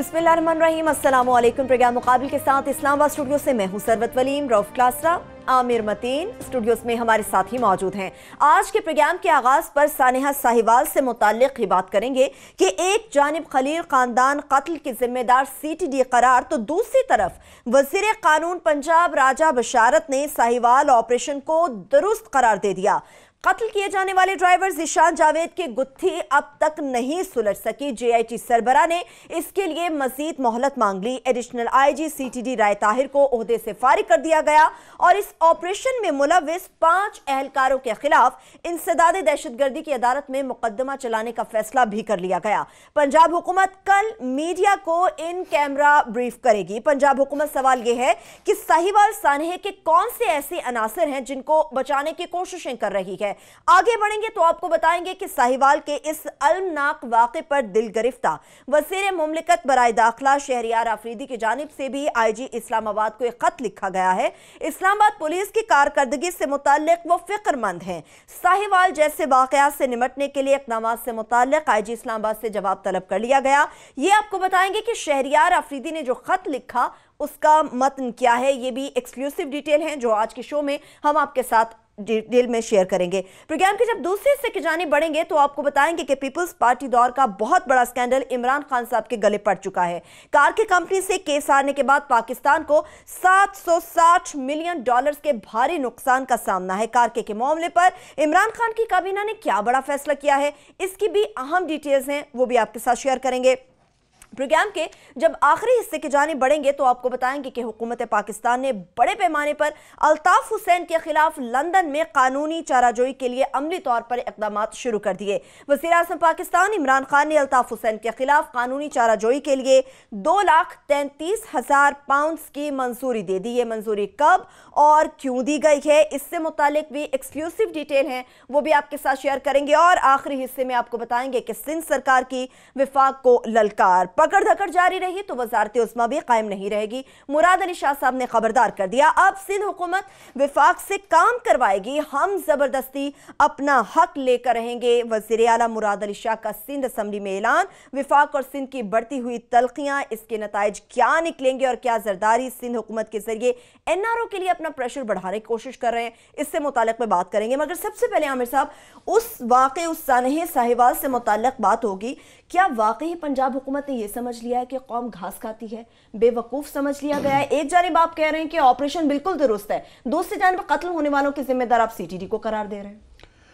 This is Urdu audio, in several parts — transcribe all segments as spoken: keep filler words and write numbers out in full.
बिस्मिल्लाहिर्रहमानिर्रहीम। अस्सलाम वालेकुम। प्रोग्राम मुकाबिल के साथ इस्लामाबाद स्टूडियो से मैं हूं सरवत वलीम, रऊफ क्लासरा, आमिर मतीन स्टूडियोज में हमारे साथी मौजूद हैं। आज के प्रोग्राम के आगाज पर सानेहा साहिवाल से मुताल्लिक ही बात करेंगे कि एक जानिब खलील खानदान कत्ल के जिम्मेदार सी टी डी करार, तो दूसरी तरफ वजीर कानून पंजाब राजा बशारत ने साहिवाल ऑपरेशन को दुरुस्त करार दे दिया। कत्ल किए जाने वाले ड्राइवर ज़ीशान जावेद की गुत्थी अब तक नहीं सुलझ सकी। जे आई टी सरबरा ने इसके लिए मजीद मोहलत मांग ली। Additional I G C T D Rai Tahir को ओहदे से फारिग कर दिया गया और इस ऑपरेशन में मुलविस पांच एहलकारों के खिलाफ इंसदाद दहशतगर्दी की अदालत में मुकदमा चलाने का फैसला भी कर लिया गया। पंजाब हुकूमत कल मीडिया को इन कैमरा ब्रीफ करेगी। पंजाब हुकूमत सवाल यह है कि साहिवाल सानहे के कौन से ऐसे अनासर हैं जिनको बचाने की कोशिशें कर रही है। आगे बढ़ेंगे तो आपको बताएंगे कि साहिवाल के इस अलमनाक वाक़े पर दिल गिरफ्ता वज़ीर मुमलिकत बराए दाखिला शहरियार आफरीदी की जानिब से भी आई जी इस्लामाबाद को एक खत लिखा गया है। इस्लामाबाद पुलिस की कारकर्दगी से मुताल्लिक वो फिक्रमंद हैं। साहिवाल जैसे वाक़यात से निमटने के लिए इक़दामात से मुताल्लिक आई जी इस्लामाबाद से जवाब तलब कर लिया गया। ये आपको बताएंगे कि शहरियार आफरीदी ने जो खत लिखा उसका मतन क्या है। ये भी एक्सक्लूसिव डिटेल हैं जो आज के शो में हम आपके साथ डिटेल में शेयर करेंगे। प्रोग्राम के जब दूसरे हिस्से की जानिब बढ़ेंगे तो आपको बताएंगे कि पीपल्स पार्टी दौर का बहुत बड़ा स्कैंडल इमरान खान साहब के गले पड़ चुका है। कार की कंपनी से केस हारने के बाद पाकिस्तान को सात सौ साठ मिलियन डॉलर्स के भारी नुकसान का सामना है। कार के, के मामले पर इमरान खान की काबीना ने क्या बड़ा फैसला किया है, इसकी भी अहम डिटेल्स हैं, वो भी आपके साथ शेयर करेंगे। प्रोग्राम के जब आखिरी हिस्से की जानिब बढ़ेंगे तो आपको बताएंगे कि हुकूमत पाकिस्तान ने बड़े पैमाने पर अल्ताफ हुसैन के खिलाफ लंदन में कानूनी चाराजोई के लिए अमली तौर पर इक़दाम शुरू कर दिए। वज़ीर आज़म पाकिस्तान इमरान खान ने अल्ताफ हुसैन के खिलाफ कानूनी चाराजोई के लिए दो लाख तैंतीस हजार पाउंड्स की मंजूरी दे दी। ये मंजूरी कब और क्यों दी गई है, इससे मुतालिक भी एक्सक्लूसिव डिटेल हैं, वो भी आपके साथ शेयर करेंगे। और आखिरी हिस्से में आपको बताएंगे कि सिंध सरकार की विफाक को ललकार, पकड़ धकड़ जारी रही तो वजारत उस्मा भी कायम नहीं रहेगी। मुराद अली शाह साहब ने खबरदार कर दिया, अब सिंध हुकूमत विफाक से काम करवाएगी, हम जबरदस्ती अपना हक लेकर रहेंगे। वजीर आला मुराद अली शाह का सिंध असम्बली में ऐलान। विफाक और सिंध की बढ़ती हुई तलखियां, इसके नताइज क्या निकलेंगे और क्या जरदारी सिंध हुकूमत के जरिए एन आर ओ के लिए अपना प्रेशर बढ़ाने की कोशिश कर रहे हैं, इससे मुताल्लिक में बात करेंगे। मगर सबसे पहले आमिर साहब, उस वाक़े उस सानहे साहिवाल से मुताल्लिक बात होगी। क्या वाकई पंजाब हुकूमत ने यह समझ लिया है कि कौम घास खाती है, बेवकूफ़ समझ लिया गया है? एक जानिब आप कह रहे हैं कि ऑपरेशन बिल्कुल दुरुस्त है, दूसरी जानिब कत्ल होने वालों के जिम्मेदार आप सी टी डी को करार दे रहे हैं।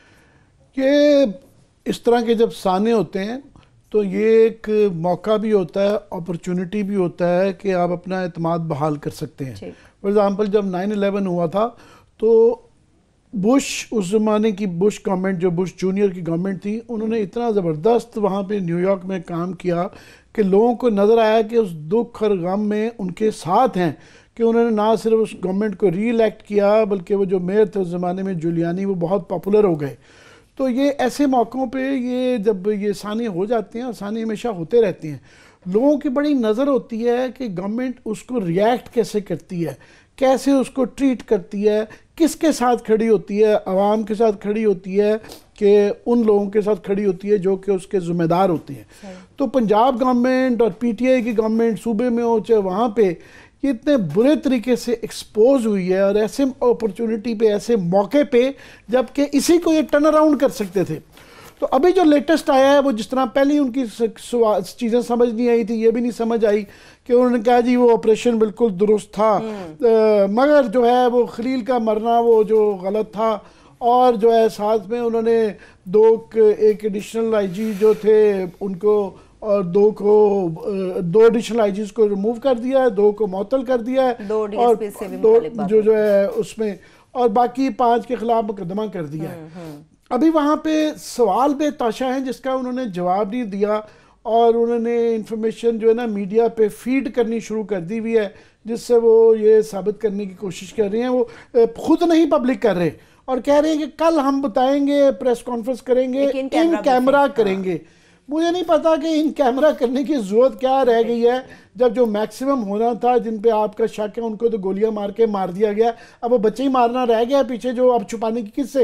ये इस तरह के जब साने होते हैं तो ये एक मौका भी होता है, अपॉर्चुनिटी भी होता है कि आप अपना एतमाद बहाल कर सकते हैं। फॉर एग्ज़ाम्पल जब नाइन इलेवन हुआ था तो बुश, उस ज़माने की बुश गवर्नमेंट, जो बुश जूनियर की गवर्नमेंट थी, उन्होंने इतना ज़बरदस्त वहाँ पे न्यूयॉर्क में काम किया कि लोगों को नज़र आया कि उस दुख और गम में उनके साथ हैं, कि उन्होंने ना सिर्फ उस गवर्नमेंट को री इलेक्ट किया बल्कि वो जो मेयर थे उस ज़माने में जूलियानी, वो बहुत पॉपुलर हो गए। तो ये ऐसे मौक़ों पे ये जब ये सानी हो जाते हैं, सानी हमेशा होते रहते हैं, लोगों की बड़ी नज़र होती है कि गवर्नमेंट उसको रिएक्ट कैसे करती है, कैसे उसको ट्रीट करती है, किसके साथ खड़ी होती है, आवाम के साथ खड़ी होती है कि उन लोगों के साथ खड़ी होती है जो कि उसके ज़िम्मेदार होते हैं। तो पंजाब गवर्नमेंट और पी टी आई की गवर्नमेंट सूबे में हो चाहे वहाँ पे, ये इतने बुरे तरीके से एक्सपोज हुई है और ऐसे अपॉर्चुनिटी पे, ऐसे मौके पे, जबकि इसी को ये टर्न अराउंड कर सकते थे। तो अभी जो लेटेस्ट आया है वो जिस तरह पहले उनकी चीज़ें समझ नहीं आई थी, ये भी नहीं समझ आई कि उन्होंने कहा जी वो ऑपरेशन बिल्कुल दुरुस्त था, आ, मगर जो है वो खलील का मरना वो जो गलत था, और जो है साथ में उन्होंने दो एक एडिशनल आई जी जो थे उनको और दो को दो एडिशनल आई जीज़ को रिमूव कर दिया है, दो को मुअत्तल कर दिया है, दो और दो जो जो है उसमें, और बाकी पाँच के खिलाफ मुकदमा कर दिया है। अभी वहाँ पे सवाल बेताशा हैं जिसका उन्होंने जवाब नहीं दिया, और उन्होंने इंफॉर्मेशन जो है ना मीडिया पे फीड करनी शुरू कर दी हुई है, जिससे वो ये साबित करने की कोशिश कर रहे हैं। वो खुद नहीं पब्लिक कर रहे और कह रहे हैं कि कल हम बताएंगे, प्रेस कॉन्फ्रेंस करेंगे, इन कैमरा, कैमरा करेंगे। मुझे नहीं पता कि इन कैमरा करने की ज़रूरत क्या रह गई है, जब जो मैक्सिमम होना था, जिन पे आपका शक है उनको तो गोलियां मार के मार दिया गया, अब वो बच्चे ही मारना रह गया पीछे, जो अब छुपाने की किससे,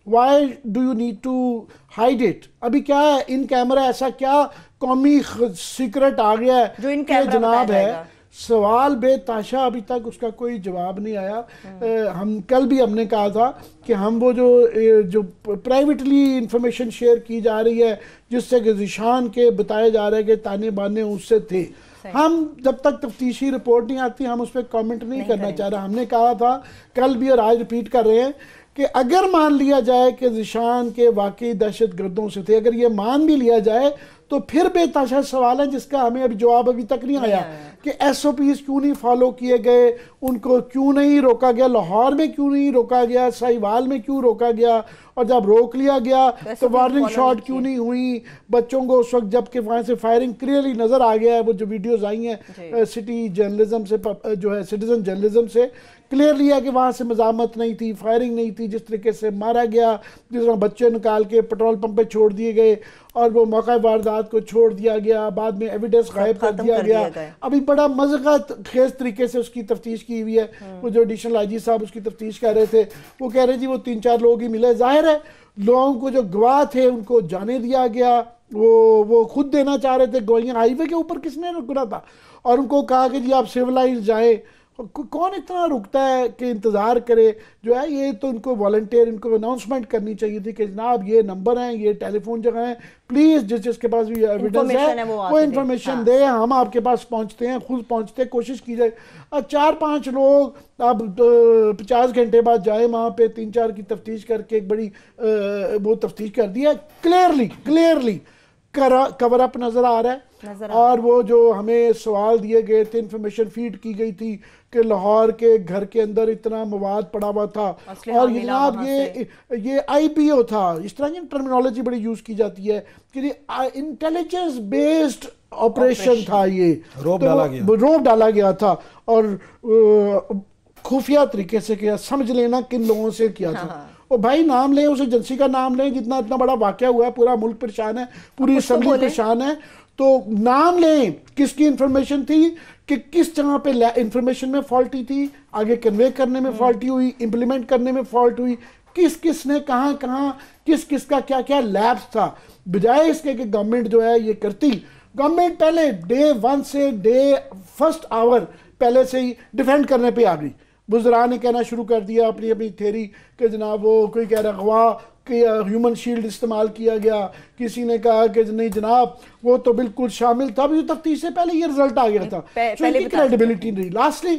why do you need to hide it? ابھی کیا ہے ان کیمرہ ایسا کیا قومی سیکرٹ آ گیا ہے کہ جناب ہے سوال بے تاشا ابھی تک اس کا کوئی جواب نہیں آیا. ہم کل بھی ہم نے کہا تھا کہ ہم وہ جو جو پرائیویٹلی انفارمیشن شیئر کی جا رہی ہے جس سے کہ ذیشان کے بتایا جا رہا ہے کہ تانے بانے اس سے تھے, ہم جب تک تفتیشی رپورٹ نہیں آتی ہم اس پہ کامنٹ نہیں کرنا چاہ رہا. ہم نے کہا تھا کل بھی اور آج ریپیٹ کر رہے ہیں کہ اگر مان لیا جائے کہ ذیشان کے واقعی دہشت گردوں سے تھے, اگر یہ مان بھی لیا جائے تو پھر بے تاشا سوال ہے جس کا ہمیں ابھی جواب ابھی تک نہیں آیا کہ ایس او پیز کیوں نہیں فالو کیے گئے, ان کو کیوں نہیں روکا گیا, لاہور میں کیوں نہیں روکا گیا, ساہیوال میں کیوں روکا گیا, اور جب روک لیا گیا تو وارننگ شاٹ کیوں نہیں ہوئی بچوں کو اس وقت, جب کہ وہاں سے فائرنگ کلیئرلی نظر آ گیا ہے. وہ جو ویڈیوز آئی ہیں سٹی جرنلزم سے جو ہے سٹیزن جرنلزم سے کلیئرلی ہے کہ وہاں سے مزاحمت نہیں تھی, فائرنگ نہیں تھی, جس طریقے سے مارا گیا, جس طرح بچے نکال کے پیٹرول پمپ پہ چھوڑ دیے گئے اور وہ موقع واردات کو چھوڑ دیا گیا, بعد میں ایویڈنس غائب کر دیا گیا. ابھی بڑا مذہق خیز طریقے سے اس کی تفتیش کی ہوئی ہے. وہ جو ایڈیشنل آئی جی صاحب اس کی تفتیش کر رہے تھے, وہ کہہ رہے جی وہ تین چار لوگ ہی ملے. ظاہر ہے لوگوں کو جو گواہ تھے ان کو جانے دیا گیا, وہ وہ خود دینا چاہ رہے تھے گواہیاں. ہائی وے کے اوپر کس نے رکنا تھا, اور ان کو کہا کہ جی آپ سیولائز جائیں. کون اتنا رکتا ہے کہ انتظار کرے جو ہے, یہ تو ان کو والنٹیئر ان کو اناؤنسمنٹ کرنی چاہیے تھی کہ جناب یہ نمبر ہیں, یہ ٹیلی فون جگہ ہیں, پلیز جس جس کے پاس بھی ایویڈنس ہے وہ انفارمیشن دے, ہم آپ کے پاس پہنچتے ہیں, خود پہنچتے کوشش کی جائے. چار پانچ لوگ اب پچاس گھنٹے بعد جائے وہاں پہ, تین چار کی تفتیش کر کے ایک بڑی وہ تفتیش کر دی ہے, کلیئرلی کلیئرلی کور اپ نظر آ رہا ہے. اور وہ جو ہمیں سوال دیے گئے تھے, انفارمیشن فیڈ کی گئی تھی کہ لاہور کے گھر کے اندر اتنا مواد پڑا ہوا تھا, اور جناب یہ یہ آئی پی او تھا, اس طرح کی ٹرمینالوجی بڑی یوز کی جاتی ہے کہ انٹیلیجنس بیسڈ آپریشن تھا, یہ روب ڈالا گیا روب ڈالا گیا تھا, اور خفیہ طریقے سے کیا, سمجھ لینا کن لوگوں سے کیا تھا. وہ بھائی نام لیں, اس ایجنسی کا نام لیں, جتنا اتنا بڑا واقعہ ہوا ہے, پورا ملک پریشان ہے, پوری اسمبلی پریشان ہے, تو نام لیں کس کی انفارمیشن تھی, کہ کس جگہ پہ انفارمیشن میں فالٹی تھی, آگے کنوے کرنے میں فالٹی ہوئی, امپلیمنٹ کرنے میں فالٹ ہوئی, کس کس نے کہاں کہاں کس کس کا کیا کیا لیبس تھا. بجائے اس کے کہ گورنمنٹ جو ہے یہ کرتی, گورنمنٹ پہلے ڈے ون سے ڈے فرسٹ آور پہلے سے ہی ڈیفینڈ کرنے پہ آ گئی. بزرا نے کہنا شروع کر دیا اپنی اپنی تھیری کہ جناب وہ کوئی کہہ رہا گواہ کہ ہیومن شیلڈ استعمال کیا گیا, کسی نے کہا کہ نہیں جناب وہ تو بالکل شامل تھا, بھی تفتیش سے پہلے یہ رزلٹ آ گیا تھا, تو ان کی کریڈیبلٹی نہیں. لاسٹلی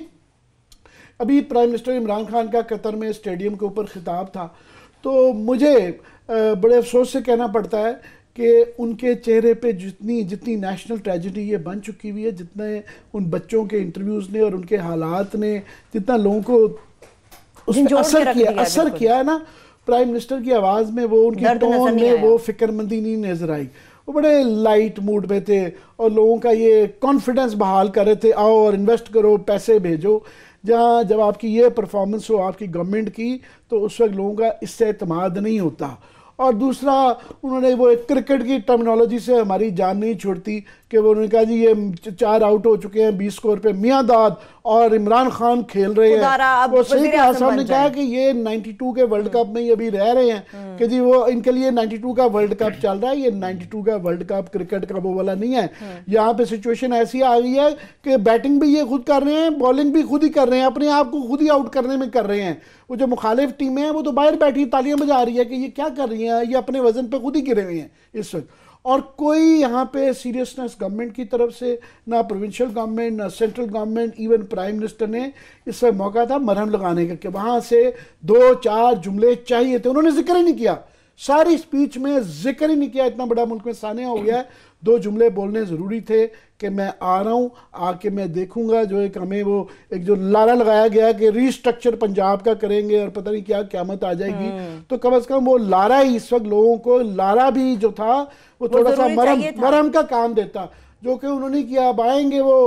ابھی پرائم منسٹر عمران خان کا قطر میں اسٹیڈیم کے اوپر خطاب تھا, تو مجھے بڑے افسوس سے کہنا پڑتا ہے کہ ان کے چہرے پہ جتنی جتنی نیشنل ٹریجڈی یہ بن چکی ہوئی ہے, جتنے ان بچوں کے انٹرویوز نے اور ان کے حالات نے جتنا لوگوں کو اس پہ اثر کیا اثر کیا ہے نا, پرائم منسٹر کی آواز میں وہ ان کی ٹون میں وہ فکر مندی نہیں نظر آئی. وہ بڑے لائٹ موڈ پہ تھے اور لوگوں کا یہ کانفیڈنس بحال کر رہے تھے, آؤ اور انویسٹ کرو, پیسے بھیجو. جہاں جب آپ کی یہ پرفارمنس ہو آپ کی گورنمنٹ کی, تو اس وقت لوگوں کا اس سے اعتماد نہیں ہوتا. اور دوسرا انہوں نے وہ ایک کرکٹ کی ٹرمینالوجی سے ہماری جان نہیں چھوڑتی کہ وہ انہوں نے کہا جی یہ چار آؤٹ ہو چکے ہیں بیس سکور پہ, میاں داد اور عمران خان کھیل رہے ہیں. وہ صحیح کہا صاحب نے کہا کہ یہ نائنٹی ٹو کے ورلڈ کپ میں ہی ابھی رہ رہے ہیں کہ جی وہ ان کے لیے نائنٹی ٹو کا ورلڈ کپ چل رہا ہے, یہ نائنٹی ٹو کا ورلڈ کپ کرکٹ کا وہ والا نہیں ہے. یہاں پہ سچویشن ایسی آ گئی ہے کہ بیٹنگ بھی یہ خود کر رہے ہیں, بالنگ بھی خود ہی کر رہے ہیں, اپنے آپ کو خود ہی آؤٹ کرنے میں کر رہے ہیں. وہ جو مخالف ٹیمیں ہیں وہ تو باہر بیٹھی تالیاں بجا رہی ہے کہ یہ کیا کر رہی ہیں, یہ اپنے وزن پہ خود ہی گرے ہوئے ہیں اس وقت. اور کوئی یہاں پہ سیریسنس گورنمنٹ کی طرف سے, نہ پروونشل گورنمنٹ نہ central government, even prime minister نے اس وقت موقع تھا مرہم لگانے کا کہ وہاں سے دو چار جملے چاہیے تھے, انہوں نے ذکر ہی نہیں کیا, ساری اسپیچ میں ذکر ہی نہیں کیا. اتنا بڑا ملک میں سانحہ ہو گیا ہے, دو جملے بولنے ضروری تھے کہ میں آ رہا ہوں, آ کے میں دیکھوں گا. جو ایک ہمیں وہ ایک جو لارا لگایا گیا کہ ری اسٹرکچر پنجاب کا کریں گے اور پتہ نہیں کیا قیامت آ جائے گی, تو کم از کم وہ لارا ہی اس وقت لوگوں کو, لارا بھی جو تھا وہ تھوڑا سا مرم مرم کا کام دیتا, جو کہ انہوں نے کیا. اب آئیں گے وہ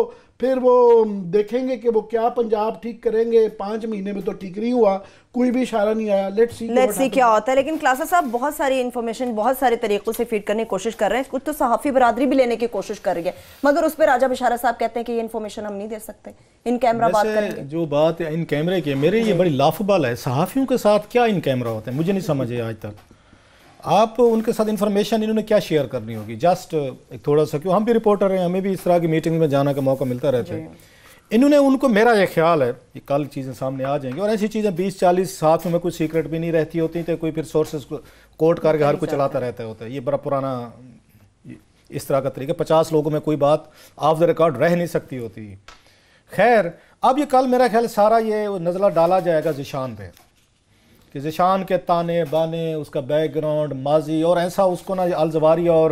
پھر وہ دیکھیں گے کہ وہ کیا پنجاب ٹھیک کریں گے. پانچ مہینے میں تو ٹھیک نہیں ہوا, کوئی بھی اشارہ نہیں آیا. لیٹس سی لیٹس سی کیا ہوتا ہے. لیکن کلاسا صاحب بہت ساری انفارمیشن بہت سارے طریقوں سے فیڈ کرنے کی کوشش کر رہے ہیں, کچھ تو صحافی برادری بھی لینے کی کوشش کر رہی ہے, مگر اس پہ راجہ بشارہ صاحب کہتے ہیں کہ یہ انفارمیشن ہم نہیں دے سکتے, ان کیمرہ بات کریں گے. جو بات ہے ان کیمرے کی, میرے یہ بڑی لافبال ہے, صحافیوں کے ساتھ کیا ان کیمرہ ہوتے ہیں, مجھے نہیں سمجھے آج تک. آپ ان کے ساتھ انفارمیشن انہوں نے کیا شیئر کرنی ہوگی, جسٹ ایک تھوڑا سا, کیوں ہم بھی رپورٹر ہیں, ہمیں بھی اس طرح کی میٹنگ میں جانا کا موقع ملتا رہتا ہے. انہوں نے ان کو, میرا یہ خیال ہے یہ کل چیزیں سامنے آ جائیں گی, اور ایسی چیزیں بیس چالیس ساتھ میں کوئی سیکرٹ بھی نہیں رہتی ہوتی, تو کوئی پھر سورسز کو کوٹ کر کے ہر کوئی چلاتا رہتا ہوتا ہے. یہ بڑا پرانا اس طرح کا طریقہ, پچاس لوگوں میں کوئی بات آف دا ریکارڈ رہ نہیں سکتی ہوتی. خیر, اب یہ کل میرا خیال سارا یہ نزلہ ڈالا جائے گا ذیشان پہ, کہ ذیشان کے تانے بانے, اس کا بیک گراؤنڈ, ماضی, اور ایسا اس کو نا الزواری اور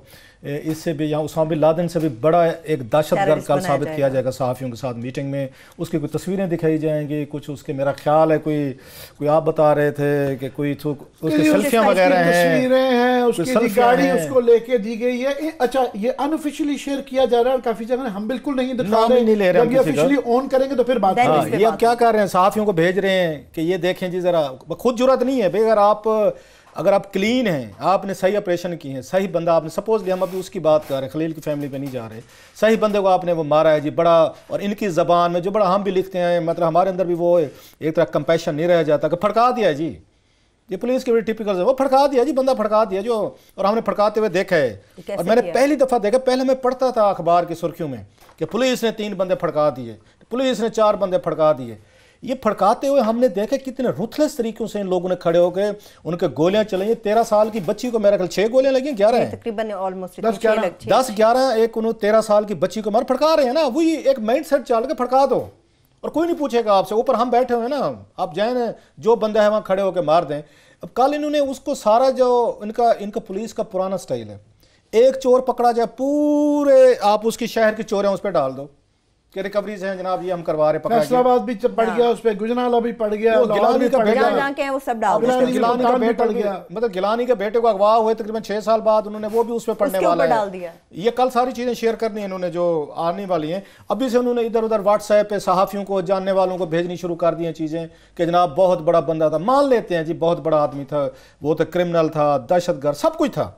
اس سے بھی, یہاں اسامہ بن لادن سے بھی بڑا ایک دہشت گرد کل ثابت کیا جائے گا صحافیوں کے ساتھ میٹنگ میں. اس کی کوئی تصویریں دکھائی جائیں گی, کچھ اس کے, میرا خیال ہے کوئی کوئی آپ بتا رہے تھے کہ کوئی اس کی سیلفیاں وغیرہ ہیں, تصویریں ہیں, اس کی گاڑی اس کو لے کے دی گئی ہے. اچھا, یہ ان آفیشیلی شیئر کیا جا رہا ہے, اور کافی جگہ ہم بالکل نہیں دکھا رہے, جب یہ آفیشیلی آن کریں گے تو پھر بات. یہ اب کیا کر رہے ہیں, صحافیوں کو بھیج رہے ہیں کہ یہ دیکھیں جی ذرا, خود جرات نہیں ہے بھائی, اگر آپ اگر آپ کلین ہیں, آپ نے صحیح آپریشن کی ہیں, صحیح بندہ آپ نے, سپوزلی ہم ابھی اس کی بات کر رہے ہیں, خلیل کی فیملی پہ نہیں جا رہے, صحیح بندے کو آپ نے وہ مارا ہے جی بڑا, اور ان کی زبان میں جو بڑا ہم بھی لکھتے ہیں, مطلب ہمارے اندر بھی وہ ایک طرح کمپیشن نہیں رہ جاتا کہ پھڑکا دیا ہے جی, یہ پولیس کی بڑی ٹپیکل ہے, وہ پھڑکا دیا جی, بندہ پھڑکا دیا جو, اور ہم نے پھڑکاتے ہوئے دیکھا ہے. اور میں نے پہلی دفعہ دیکھا, پہلے میں پڑھتا تھا اخبار کی سرخیوں میں کہ پولیس نے تین بندے پھڑکا دیے, پولیس نے چار بندے پھڑکا دیے. یہ پھڑکاتے ہوئے ہم نے دیکھا کتنے رuthless طریقوں سے ان لوگوں نے کھڑے ہو کے ان کے گولیاں چلائیں. تیرہ سال کی بچی کو میرا خیال چھ گولیاں لگیں, گیارہ ہیں تقریباً, آلموسٹ دس گیارہ, ایک انہوں تیرہ سال کی بچی کو مار پھڑکا رہے ہیں نا, وہی ایک مائنڈ سیٹ چال کے پھڑکا دو, اور کوئی نہیں پوچھے گا آپ سے, اوپر ہم بیٹھے ہوئے ہیں نا, آپ جائیں جو بندہ ہے وہاں کھڑے ہو کے مار دیں. اب کل انہوں نے اس کو سارا, جو ان کا ان کا پولیس کا پرانا سٹائل ہے, ایک چور پکڑا جائے پورے آپ اس کی شہر کی چوریں اس پہ ڈال دو کہ ریکوریز ہیں جناب, یہ ہم کروا رہے, پکڑا فیصل آباد بھی پڑ گیا, اس پہ گجرانوالہ بھی پڑ گیا, گیلانی کا بیٹا, جہاں کہ وہ سب ڈال گیلانی کا بیٹا, مطلب گیلانی کے بیٹے کو اغوا ہوئے تقریباً چھ سال بعد, انہوں نے وہ بھی اس پہ پڑھنے والا ہے. یہ کل ساری چیزیں شیئر کرنی ہیں انہوں نے جو آنے والی ہیں. ابھی سے انہوں نے ادھر ادھر واٹس ایپ پہ صحافیوں کو, جاننے والوں کو بھیجنی شروع کر دی ہیں چیزیں کہ جناب بہت بڑا بندہ تھا, مان لیتے ہیں جی بہت بڑا آدمی تھا, وہ تو کرمنل تھا, دہشت گرد, سب کچھ تھا.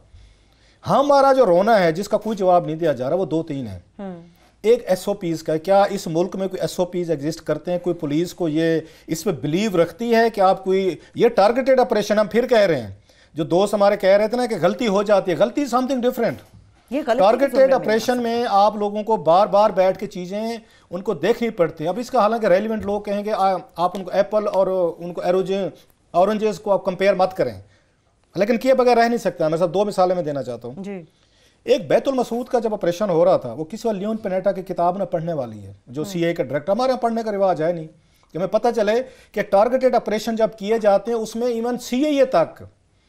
ہمارا جو رونا ہے جس کا کوئی جواب نہیں دیا جا رہا, وہ دو تین ہیں. ایک ایس او پیز کا, کیا اس ملک میں کوئی ایس او پیز ایگزسٹ کرتے ہیں, کوئی پولیس کو یہ اس پہ بلیو رکھتی ہے کہ آپ کوئی, یہ ٹارگیٹڈ آپریشن ہم پھر کہہ رہے ہیں, جو دوست ہمارے کہہ رہے تھے نا کہ غلطی ہو جاتی ہے, غلطی something different. Targeted operation میں آپ لوگوں کو بار بار بیٹھ کے چیزیں ان کو دیکھنی پڑتی ہیں. اب اس کا حالانکہ ریلیونٹ لوگ کہیں گے آپ ان کو ایپل اور ان کو اورنجز کو آپ کمپیئر مت کریں, لیکن کیے بغیر رہ نہیں سکتا. میں صرف دو مثالیں میں دینا چاہتا ہوں. جی, ایک بیت المسعود کا جب آپریشن ہو رہا تھا, وہ کسی وقت لیون پینیٹا کی کتاب نہ پڑھنے والی ہے, جو سی اے کا ڈائریکٹر, ہمارے یہاں پڑھنے کا رواج ہے نہیں, کہ ہمیں پتہ چلے کہ ٹارگیٹڈ آپریشن جب کیے جاتے ہیں اس میں ایون سی اے تک,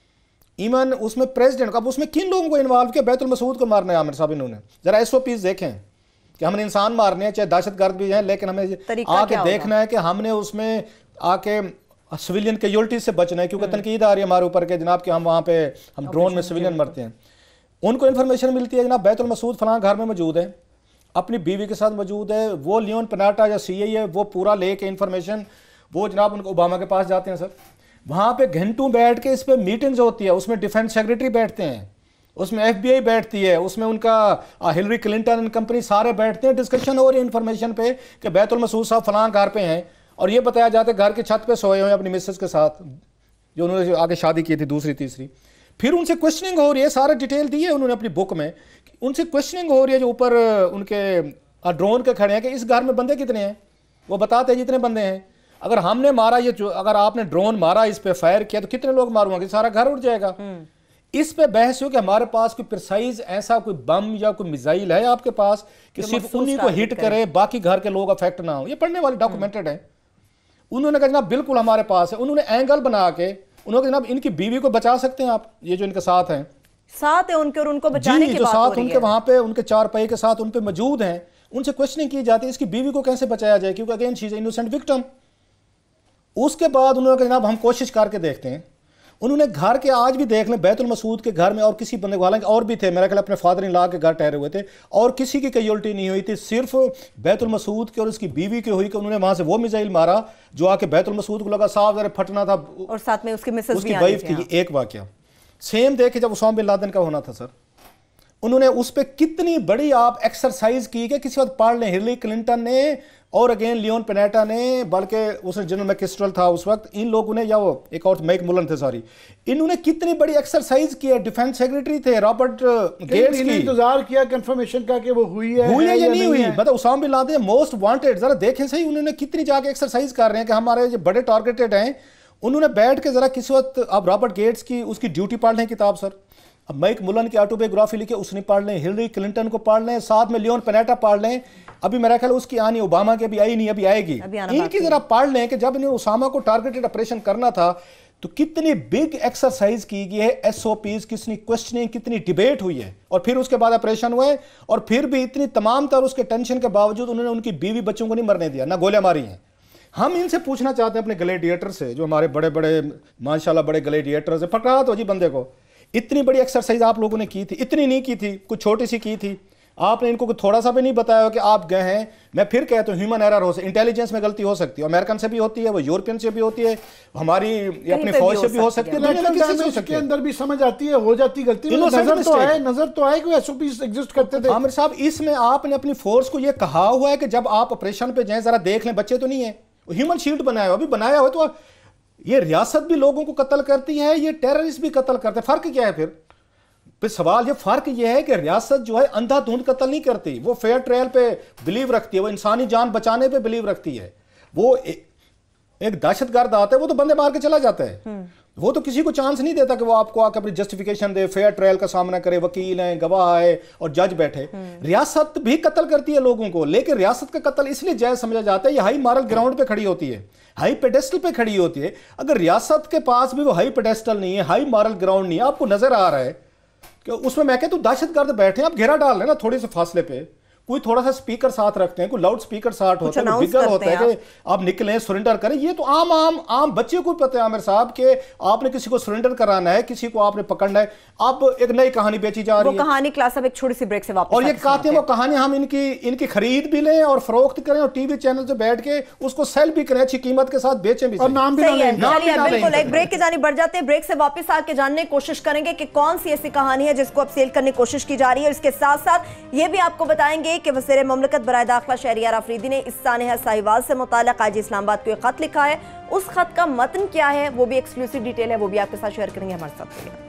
ایون اس میں پریزیڈنٹ, اب اس میں کن لوگوں کو انوالو کیا, بیت المسعود کو مارنا ہے عامر صاحب. انہوں نے ذرا ایس او پیز دیکھیں کہ ہم نے انسان مارنے ہیں, چاہے دہشت گرد بھی ہیں, لیکن ہمیں آ کے دیکھنا ہے کہ ہم نے اس میں آ کے سویلین کیجولٹیز سے بچنا ہے, کیونکہ تنقید آ رہی ہے ہمارے اوپر کہ جناب کہ ہم وہاں پہ ہم ڈرون میں سویلین مرتے ہیں. ان کو انفارمیشن ملتی ہے جناب بیت المسعود فلاں گھر میں موجود ہے, اپنی بیوی کے ساتھ موجود ہے, وہ لیون پیناٹا یا سی اے ہے, وہ پورا لے کے انفارمیشن, وہ جناب ان کو اوباما کے پاس جاتے ہیں سر, وہاں پہ گھنٹوں بیٹھ کے اس پہ میٹنگز ہوتی ہے, اس میں ڈیفینس سیکریٹری بیٹھتے ہیں, اس میں ایف بی آئی بیٹھتی ہے, اس میں ان کا ہلری کلنٹن اینڈ کمپنی سارے بیٹھتے ہیں, ڈسکشن ہو رہی ہے انفارمیشن پہ کہ بیت المسعود صاحب فلاں گھر پہ ہیں, اور یہ بتایا جاتا ہے گھر کے چھت پہ سوئے ہوئے اپنی مسز کے ساتھ, جو انہوں نے آگے شادی کی تھی دوسری تیسری. پھر ان سے کوشچننگ ہو رہی ہے, سارا ڈیٹیل دی ہے انہوں نے اپنی بک میں, ان سے کوشچننگ ہو رہی ہے جو اوپر ان کے ڈرون کے کھڑے ہیں کہ اس گھر میں بندے کتنے ہیں, وہ بتاتے ہیں جتنے بندے ہیں, اگر ہم نے مارا, یہ اگر آپ نے ڈرون مارا, اس پہ فائر کیا تو کتنے لوگ ماروں گے, سارا گھر اڑ جائے گا. اس پہ بحث ہو کہ ہمارے پاس کوئی پرسائز ایسا کوئی بم یا کوئی میزائل ہے آپ کے پاس کہ صرف انہی کو ہٹ کرے, باقی گھر کے لوگ افیکٹ نہ ہو. یہ پڑھنے والی ڈاکومنٹڈ ہے. انہوں نے کہا جناب بالکل ہمارے پاس ہے, انہوں نے اینگل بنا کے انہوں نے جناب ان کی بیوی کو بچا سکتے ہیں آپ, یہ جو ان کے ساتھ ہیں, ساتھ ہیں ان کے, اور ان کو بچانے کی بات ہو رہی ہے, جو ساتھ ان کے وہاں پہ ان کے چار پہیے کے ساتھ ان پہ موجود ہیں, ان سے کوشچننگ کی جاتی ہے اس کی بیوی کو کیسے بچایا جائے, کیونکہ again she is innocent victim. اس کے بعد انہوں نے کہا جناب ہم کوشش کر کے دیکھتے ہیں. انہوں نے گھر کے آج بھی دیکھ لیں بیت المسعود کے گھر میں اور کسی بندے کو، حالانکہ اور بھی تھے، میرا خیال اپنے فادر ان لا کے گھر ٹھہرے ہوئے تھے، اور کسی کی کیجولٹی نہیں ہوئی تھی، صرف بیت المسعود کے اور اس کی بیوی کی ہوئی کہ انہوں نے وہاں سے وہ میزائل مارا جو آ کے بیت المسعود کو لگا، صاف ذرا پھٹنا تھا، اور ساتھ میں اس کی مسز اس کی وائف تھی۔ ایک واقعہ سیم دیکھے جب اسامہ بن لادن کا ہونا تھا سر، انہوں نے اس پہ کتنی بڑی آپ ایکسرسائز کی کہ کسی وقت پڑھ لیں، ہلری کلنٹن نے اور اگین لیون پینیٹا نے، بلکہ اس نے جنرل میکسٹرل تھا اس وقت، ان لوگوں نے، یا وہ ایک اور میک ملن تھے سوری، انہوں نے کتنی بڑی ایکسرسائز کی ہے، ڈیفنس سیکریٹری تھے رابرٹ گیٹس کی، انتظار کیا کنفرمیشن کا کہ وہ ہوئی ہے ہوئی ہے یا نہیں ہوئی، مطلب Osama bin Laden most wanted, ذرا دیکھیں صحیح انہوں نے کتنی جا کے ایکسرسائز کر رہے ہیں کہ ہمارے جو بڑے ٹارگیٹڈ ہیں، انہوں نے بیٹھ کے ذرا کسی وقت اب رابرٹ گیٹس کی اس کی ڈیوٹی پڑھ لیں کتاب سر، اب مائک ملن کی آٹوبیوگرافی لکھے اس نے پڑھ لیں، ہلری کلنٹن کو پڑھ لیں، ساتھ میں لیون پینیٹا پڑھ لیں، ابھی میرا خیال اس کی آنی اوباما کی ابھی آئی نہیں، ابھی آئے گی، ان کی ذرا پڑھ لیں کہ جب انہیں اسامہ کو ٹارگیٹڈ آپریشن کرنا تھا تو کتنی بگ ایکسرسائز کی گئی ہے، ایس او پیز کتنی کوسچننگ، کتنی ڈیبیٹ ہوئی ہے، اور پھر اس کے بعد آپریشن ہوئے، اور پھر بھی اتنی تمام تر اس کے ٹینشن کے باوجود انہوں نے ان کی بیوی بچوں کو نہیں مرنے دیا، نہ گولیاں ماری ہیں۔ ہم ان سے پوچھنا چاہتے ہیں اپنے گلیڈیٹر سے، جو ہمارے بڑے بڑے ماشاءاللہ بڑے گلیڈیٹرز ہیں، پکڑا تو جی بندے کو، اتنی بڑی ایکسرسائز آپ لوگوں نے کی تھی، اتنی نہیں کی تھی، کچھ چھوٹی سی کی تھی، آپ نے ان کو تھوڑا سا بھی نہیں بتایا کہ آپ گئے ہیں۔ میں پھر کہتا ہوں ہیومن ایرر ہو سکتی، انٹیلیجنس میں غلطی ہو سکتی ہے، امریکن سے بھی ہوتی ہے، وہ یورپین سے بھی ہوتی ہے، ہماری اپنی فوج سے بھی ہو سکتی ہے، اس کے اندر بھی سمجھ آتی ہے، ہو جاتی غلطی، نظر تو ہے، نظر تو ہے کہ ایس او پیز ایگزسٹ کرتے تھے۔ عامر صاحب اس میں آپ نے اپنی فورس کو یہ کہا ہوا ہے کہ جب آپ آپریشن پہ جائیں ذرا دیکھ لیں، بچے تو نہیں ہیں، ہیومن شیلڈ بنایا ہوا، ابھی بنایا ہوا، تو یہ ریاست بھی لوگوں کو قتل کرتی ہے، یہ ٹیررسٹ بھی قتل کرتے ہیں، فرق کیا ہے پھر؟ پھر سوال یہ فرق یہ ہے کہ ریاست جو ہے اندھا دھند قتل نہیں کرتی، وہ فیئر ٹرائل پہ بلیو رکھتی ہے، وہ انسانی جان بچانے پہ بلیو رکھتی ہے۔ وہ ایک دہشت گرد آتا ہے وہ تو بندے مار کے چلا جاتا ہے، وہ تو کسی کو چانس نہیں دیتا کہ وہ آپ کو آ کے اپنی جسٹیفیکیشن دے، فیئر ٹرائل کا سامنا کرے، وکیل ہیں، گواہ ہے اور جج بیٹھے۔ ریاست بھی قتل کرتی ہے لوگوں کو، لیکن ریاست کا قتل اس لیے جائز سمجھا جاتا ہے، یہ ہائی مارل گراؤنڈ پہ کھڑی ہوتی ہے، ہائی پیڈسٹل پہ کھڑی ہوتی ہے۔ اگر ریاست کے پاس بھی وہ ہائی پیڈسٹل نہیں ہے، ہائی مارل گراؤنڈ نہیں ہے، آپ کو نظر آ رہا ہے کہ اس میں میں کہتا ہوں دہشت گرد بیٹھے ہیں، آپ گھیرا ڈال رہے ہیں نا تھوڑے سے فاصلے پہ، کوئی تھوڑا سا سپیکر ساتھ رکھتے ہیں، کوئی لاؤڈ سپیکر ساتھ ہوتا ہے، کوئی بگر ہوتا ہے کہ آپ نکلیں سرنڈر کریں، یہ تو عام عام عام بچے کو پتہ ہے عامر صاحب کہ آپ نے کسی کو سرنڈر کرانا ہے، کسی کو آپ نے پکڑنا ہے۔ اب ایک نئی کہانی بیچی جا رہی ہے، وہ کہانی کلاس اب ایک چھوٹی سی بریک سے واپس، اور یہ کہتے ہیں وہ کہانی ہم ان کی ان کی خرید بھی لیں اور فروخت کریں اور ٹی وی چینل سے بیٹھ کے اس کو سیل بھی کریں، اچھی قیمت کے ساتھ بیچیں بھی، اور نام بھی نہ لیں۔ بالکل ایک بریک کی جانب بڑھ جاتے ہیں، بریک سے واپس آ کے جاننے کی کوشش کریں گے کہ کون سی ایسی کہانی ہے جس کو اب سیل کرنے کی کوشش کی جا رہی ہے، اور اس کے ساتھ ساتھ یہ بھی آپ کو بتائیں گے کہ وزیر مملکت برائے داخلہ شہریار آفریدی نے اس سانحہ ساہیوال سے متعلق آئی جی اسلام آباد کو ایک خط لکھا ہے، اس خط کا متن کیا ہے وہ بھی ایکسکلوسیو ڈیٹیل ہے، وہ بھی آپ کے ساتھ شیئر کریں گے، ہمارے ساتھ رہیے۔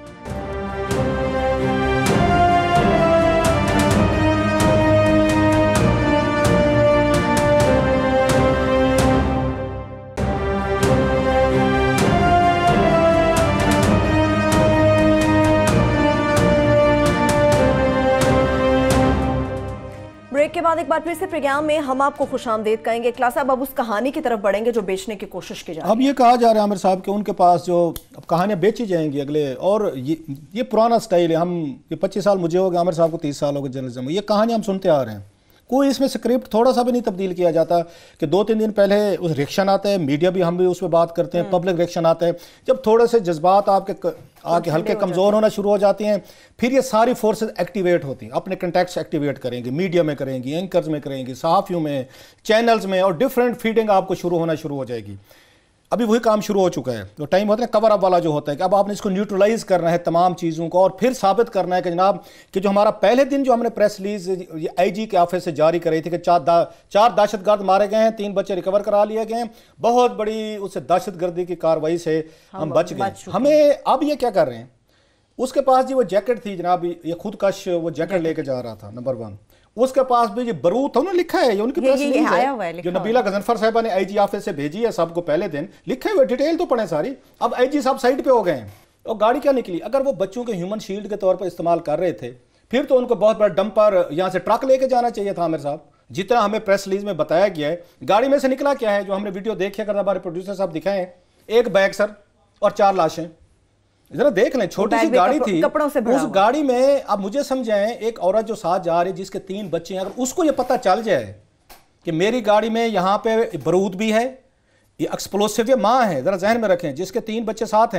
بریک کے بعد ایک بار پھر سے پروگرام میں ہم آپ کو خوش آمدید کہیں گے۔ کلاس اب اس کہانی کی طرف بڑھیں گے جو بیچنے کی کوشش کی جا رہی ہے۔ اب یہ کہا جا رہا ہے عامر صاحب کہ ان کے پاس جو اب کہانیاں بیچی جائیں گی اگلے، اور یہ پرانا سٹائل ہے، ہم یہ پچیس سال مجھے ہو گئے، عامر صاحب کو تیس سال ہو گئے جرنلزم میں، یہ کہانیاں ہم سنتے آ رہے ہیں، کوئی اس میں سکرپٹ تھوڑا سا بھی نہیں تبدیل کیا جاتا کہ دو تین دن پہلے اس ریکشن آتا ہے، میڈیا بھی ہم بھی اس پہ بات کرتے ہیں، پبلک ریکشن آتا ہے، جب تھوڑے سے جذبات آپ کے آ کے ہلکے کمزور ہونا شروع ہو جاتے ہیں، پھر یہ ساری فورسز ایکٹیویٹ ہوتی ہیں، اپنے کنٹیکٹس ایکٹیویٹ کریں گے، میڈیا میں کریں گی، اینکرز میں کریں گی، صحافیوں میں، چینلز میں، اور ڈیفرنٹ فیڈنگ آپ کو شروع ہونا شروع ہو جائے گی۔ ابھی وہی کام شروع ہو چکا ہے، جو ٹائم ہوتا ہے کور اپ والا جو ہوتا ہے کہ اب آپ نے اس کو نیوٹرلائز کرنا ہے تمام چیزوں کو، اور پھر ثابت کرنا ہے کہ جناب کہ جو ہمارا پہلے دن جو ہم نے پریس ریلیز آئی جی کے آفس سے جاری کر رہی تھی کہ چار دا چار دہشت گرد مارے گئے ہیں، تین بچے ریکور کرا لیے گئے ہیں، بہت بڑی اس دہشت گردی کی کارروائی سے ہم بچ گئے۔ ہمیں اب یہ کیا کر رہے ہیں، اس کے پاس جی وہ جیکٹ تھی جناب، یہ خود کش وہ جیکٹ لے کے جا رہا تھا، نمبر ون، اس کے پاس بھی یہ برود انہوں نے لکھا ہے، یہ ان کی پریس ریلیز ہے جو نبیلہ غضنفر صاحبہ نے آئی جی آفس سے بھیجی ہے سب کو پہلے دن، لکھے ہوئے ڈیٹیل تو پڑھیں ساری۔ اب آئی جی صاحب سائٹ پہ ہو گئے ہیں، اور گاڑی کیا نکلی، اگر وہ بچوں کے ہیومن شیلڈ کے طور پر استعمال کر رہے تھے پھر تو ان کو بہت بڑا ڈمپر یہاں سے ٹرک لے کے جانا چاہیے تھا عامر صاحب، جتنا ہمیں پریس ریلیز میں بتایا گیا ہے۔ گاڑی میں سے نکلا کیا ہے، جو ہم نے ویڈیو دیکھے اگر ہمارے پروڈیوسر صاحب دکھائیں، ایک بیگ سر اور چار لاشیں، ذرا دیکھ لیں، چھوٹی سی گاڑی تھی، اس گاڑی میں اب مجھے سمجھائیں ایک عورت جو ساتھ جا رہی جس کے تین بچے ہیں، اگر اس کو یہ پتہ چل جائے کہ میری گاڑی میں یہاں پہ برود بھی ہے، یہ ایکسپلوسیو، یہ ماں ہے، ذرا ذہن میں رکھیں جس کے تین بچے ساتھ ہیں،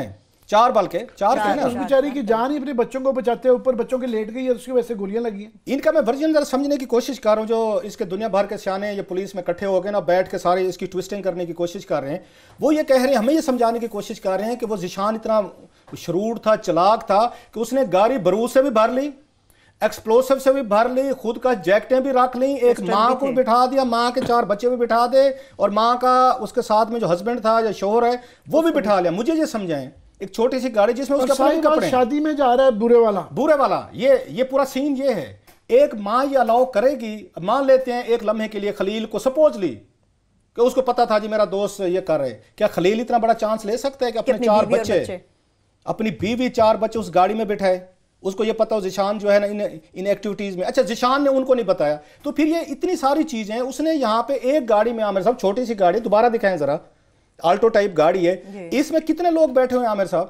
چار بلکہ چار نا اس بیچاری کی جان ہی اپنے بچوں کو بچاتے ہیں، اوپر بچوں کے لیٹ گئی ہے، اس کی وجہ سے گولیاں لگی ہیں. ان کا میں ورژن ذرا سمجھنے کی کوشش کر رہا ہوں. جو اس کے دنیا بھر کے سیانے یہ پولیس میں اکٹھے ہو گئے نا، بیٹھ کے سارے اس کی ٹویسٹنگ کرنے کی کوشش کر رہے ہیں. وہ یہ کہہ رہے ہیں، ہمیں یہ سمجھانے کی کوشش کر رہے ہیں کہ وہ ذیشان اتنا شرور تھا، چلاک تھا کہ اس نے گاڑی بارود سے بھی بھر لی، ایکسپلوسو سے بھی بھر لی، خود کا جیکٹیں بھی رکھ لیں، ایک ماں کو بٹھا دیا، ماں کے چار بچے بھی بٹھا دے، اور ماں کا اس کے ساتھ میں جو ہسبینڈ تھا یا شوہر ہے وہ بھی بٹھا لیا. مجھے یہ سمجھائیں، ایک چھوٹی سی گاڑی جس میں اس کے کپڑے، شادی میں جا رہا ہے بورے والا بورے والا یہ یہ پورا سین یہ ہے. ایک ماں یہ الاؤ کرے گی؟ مان لیتے ہیں ایک لمحے کے لیے خلیل کو سپوز لی کہ اس کو پتا تھا جی میرا دوست یہ کر رہے، کیا خلیل اتنا بڑا چانس لے سکتا ہے کہ اپنے چار بچے، اپنی بیوی چار بچے اس گاڑی میں بٹھائے؟ اس کو یہ پتا ہو ذیشان جو ہے نا ان ایکٹیویٹیز میں. اچھا ذیشان نے ان کو نہیں بتایا، تو پھر یہ اتنی ساری چیزیں اس نے یہاں پہ ایک گاڑی میں، عامر صاحب چھوٹی سی گاڑی دوبارہ دکھائیں ذرا، آلٹو ٹائپ گاڑی ہے، اس میں کتنے لوگ بیٹھے ہوئے ہیں عامر صاحب؟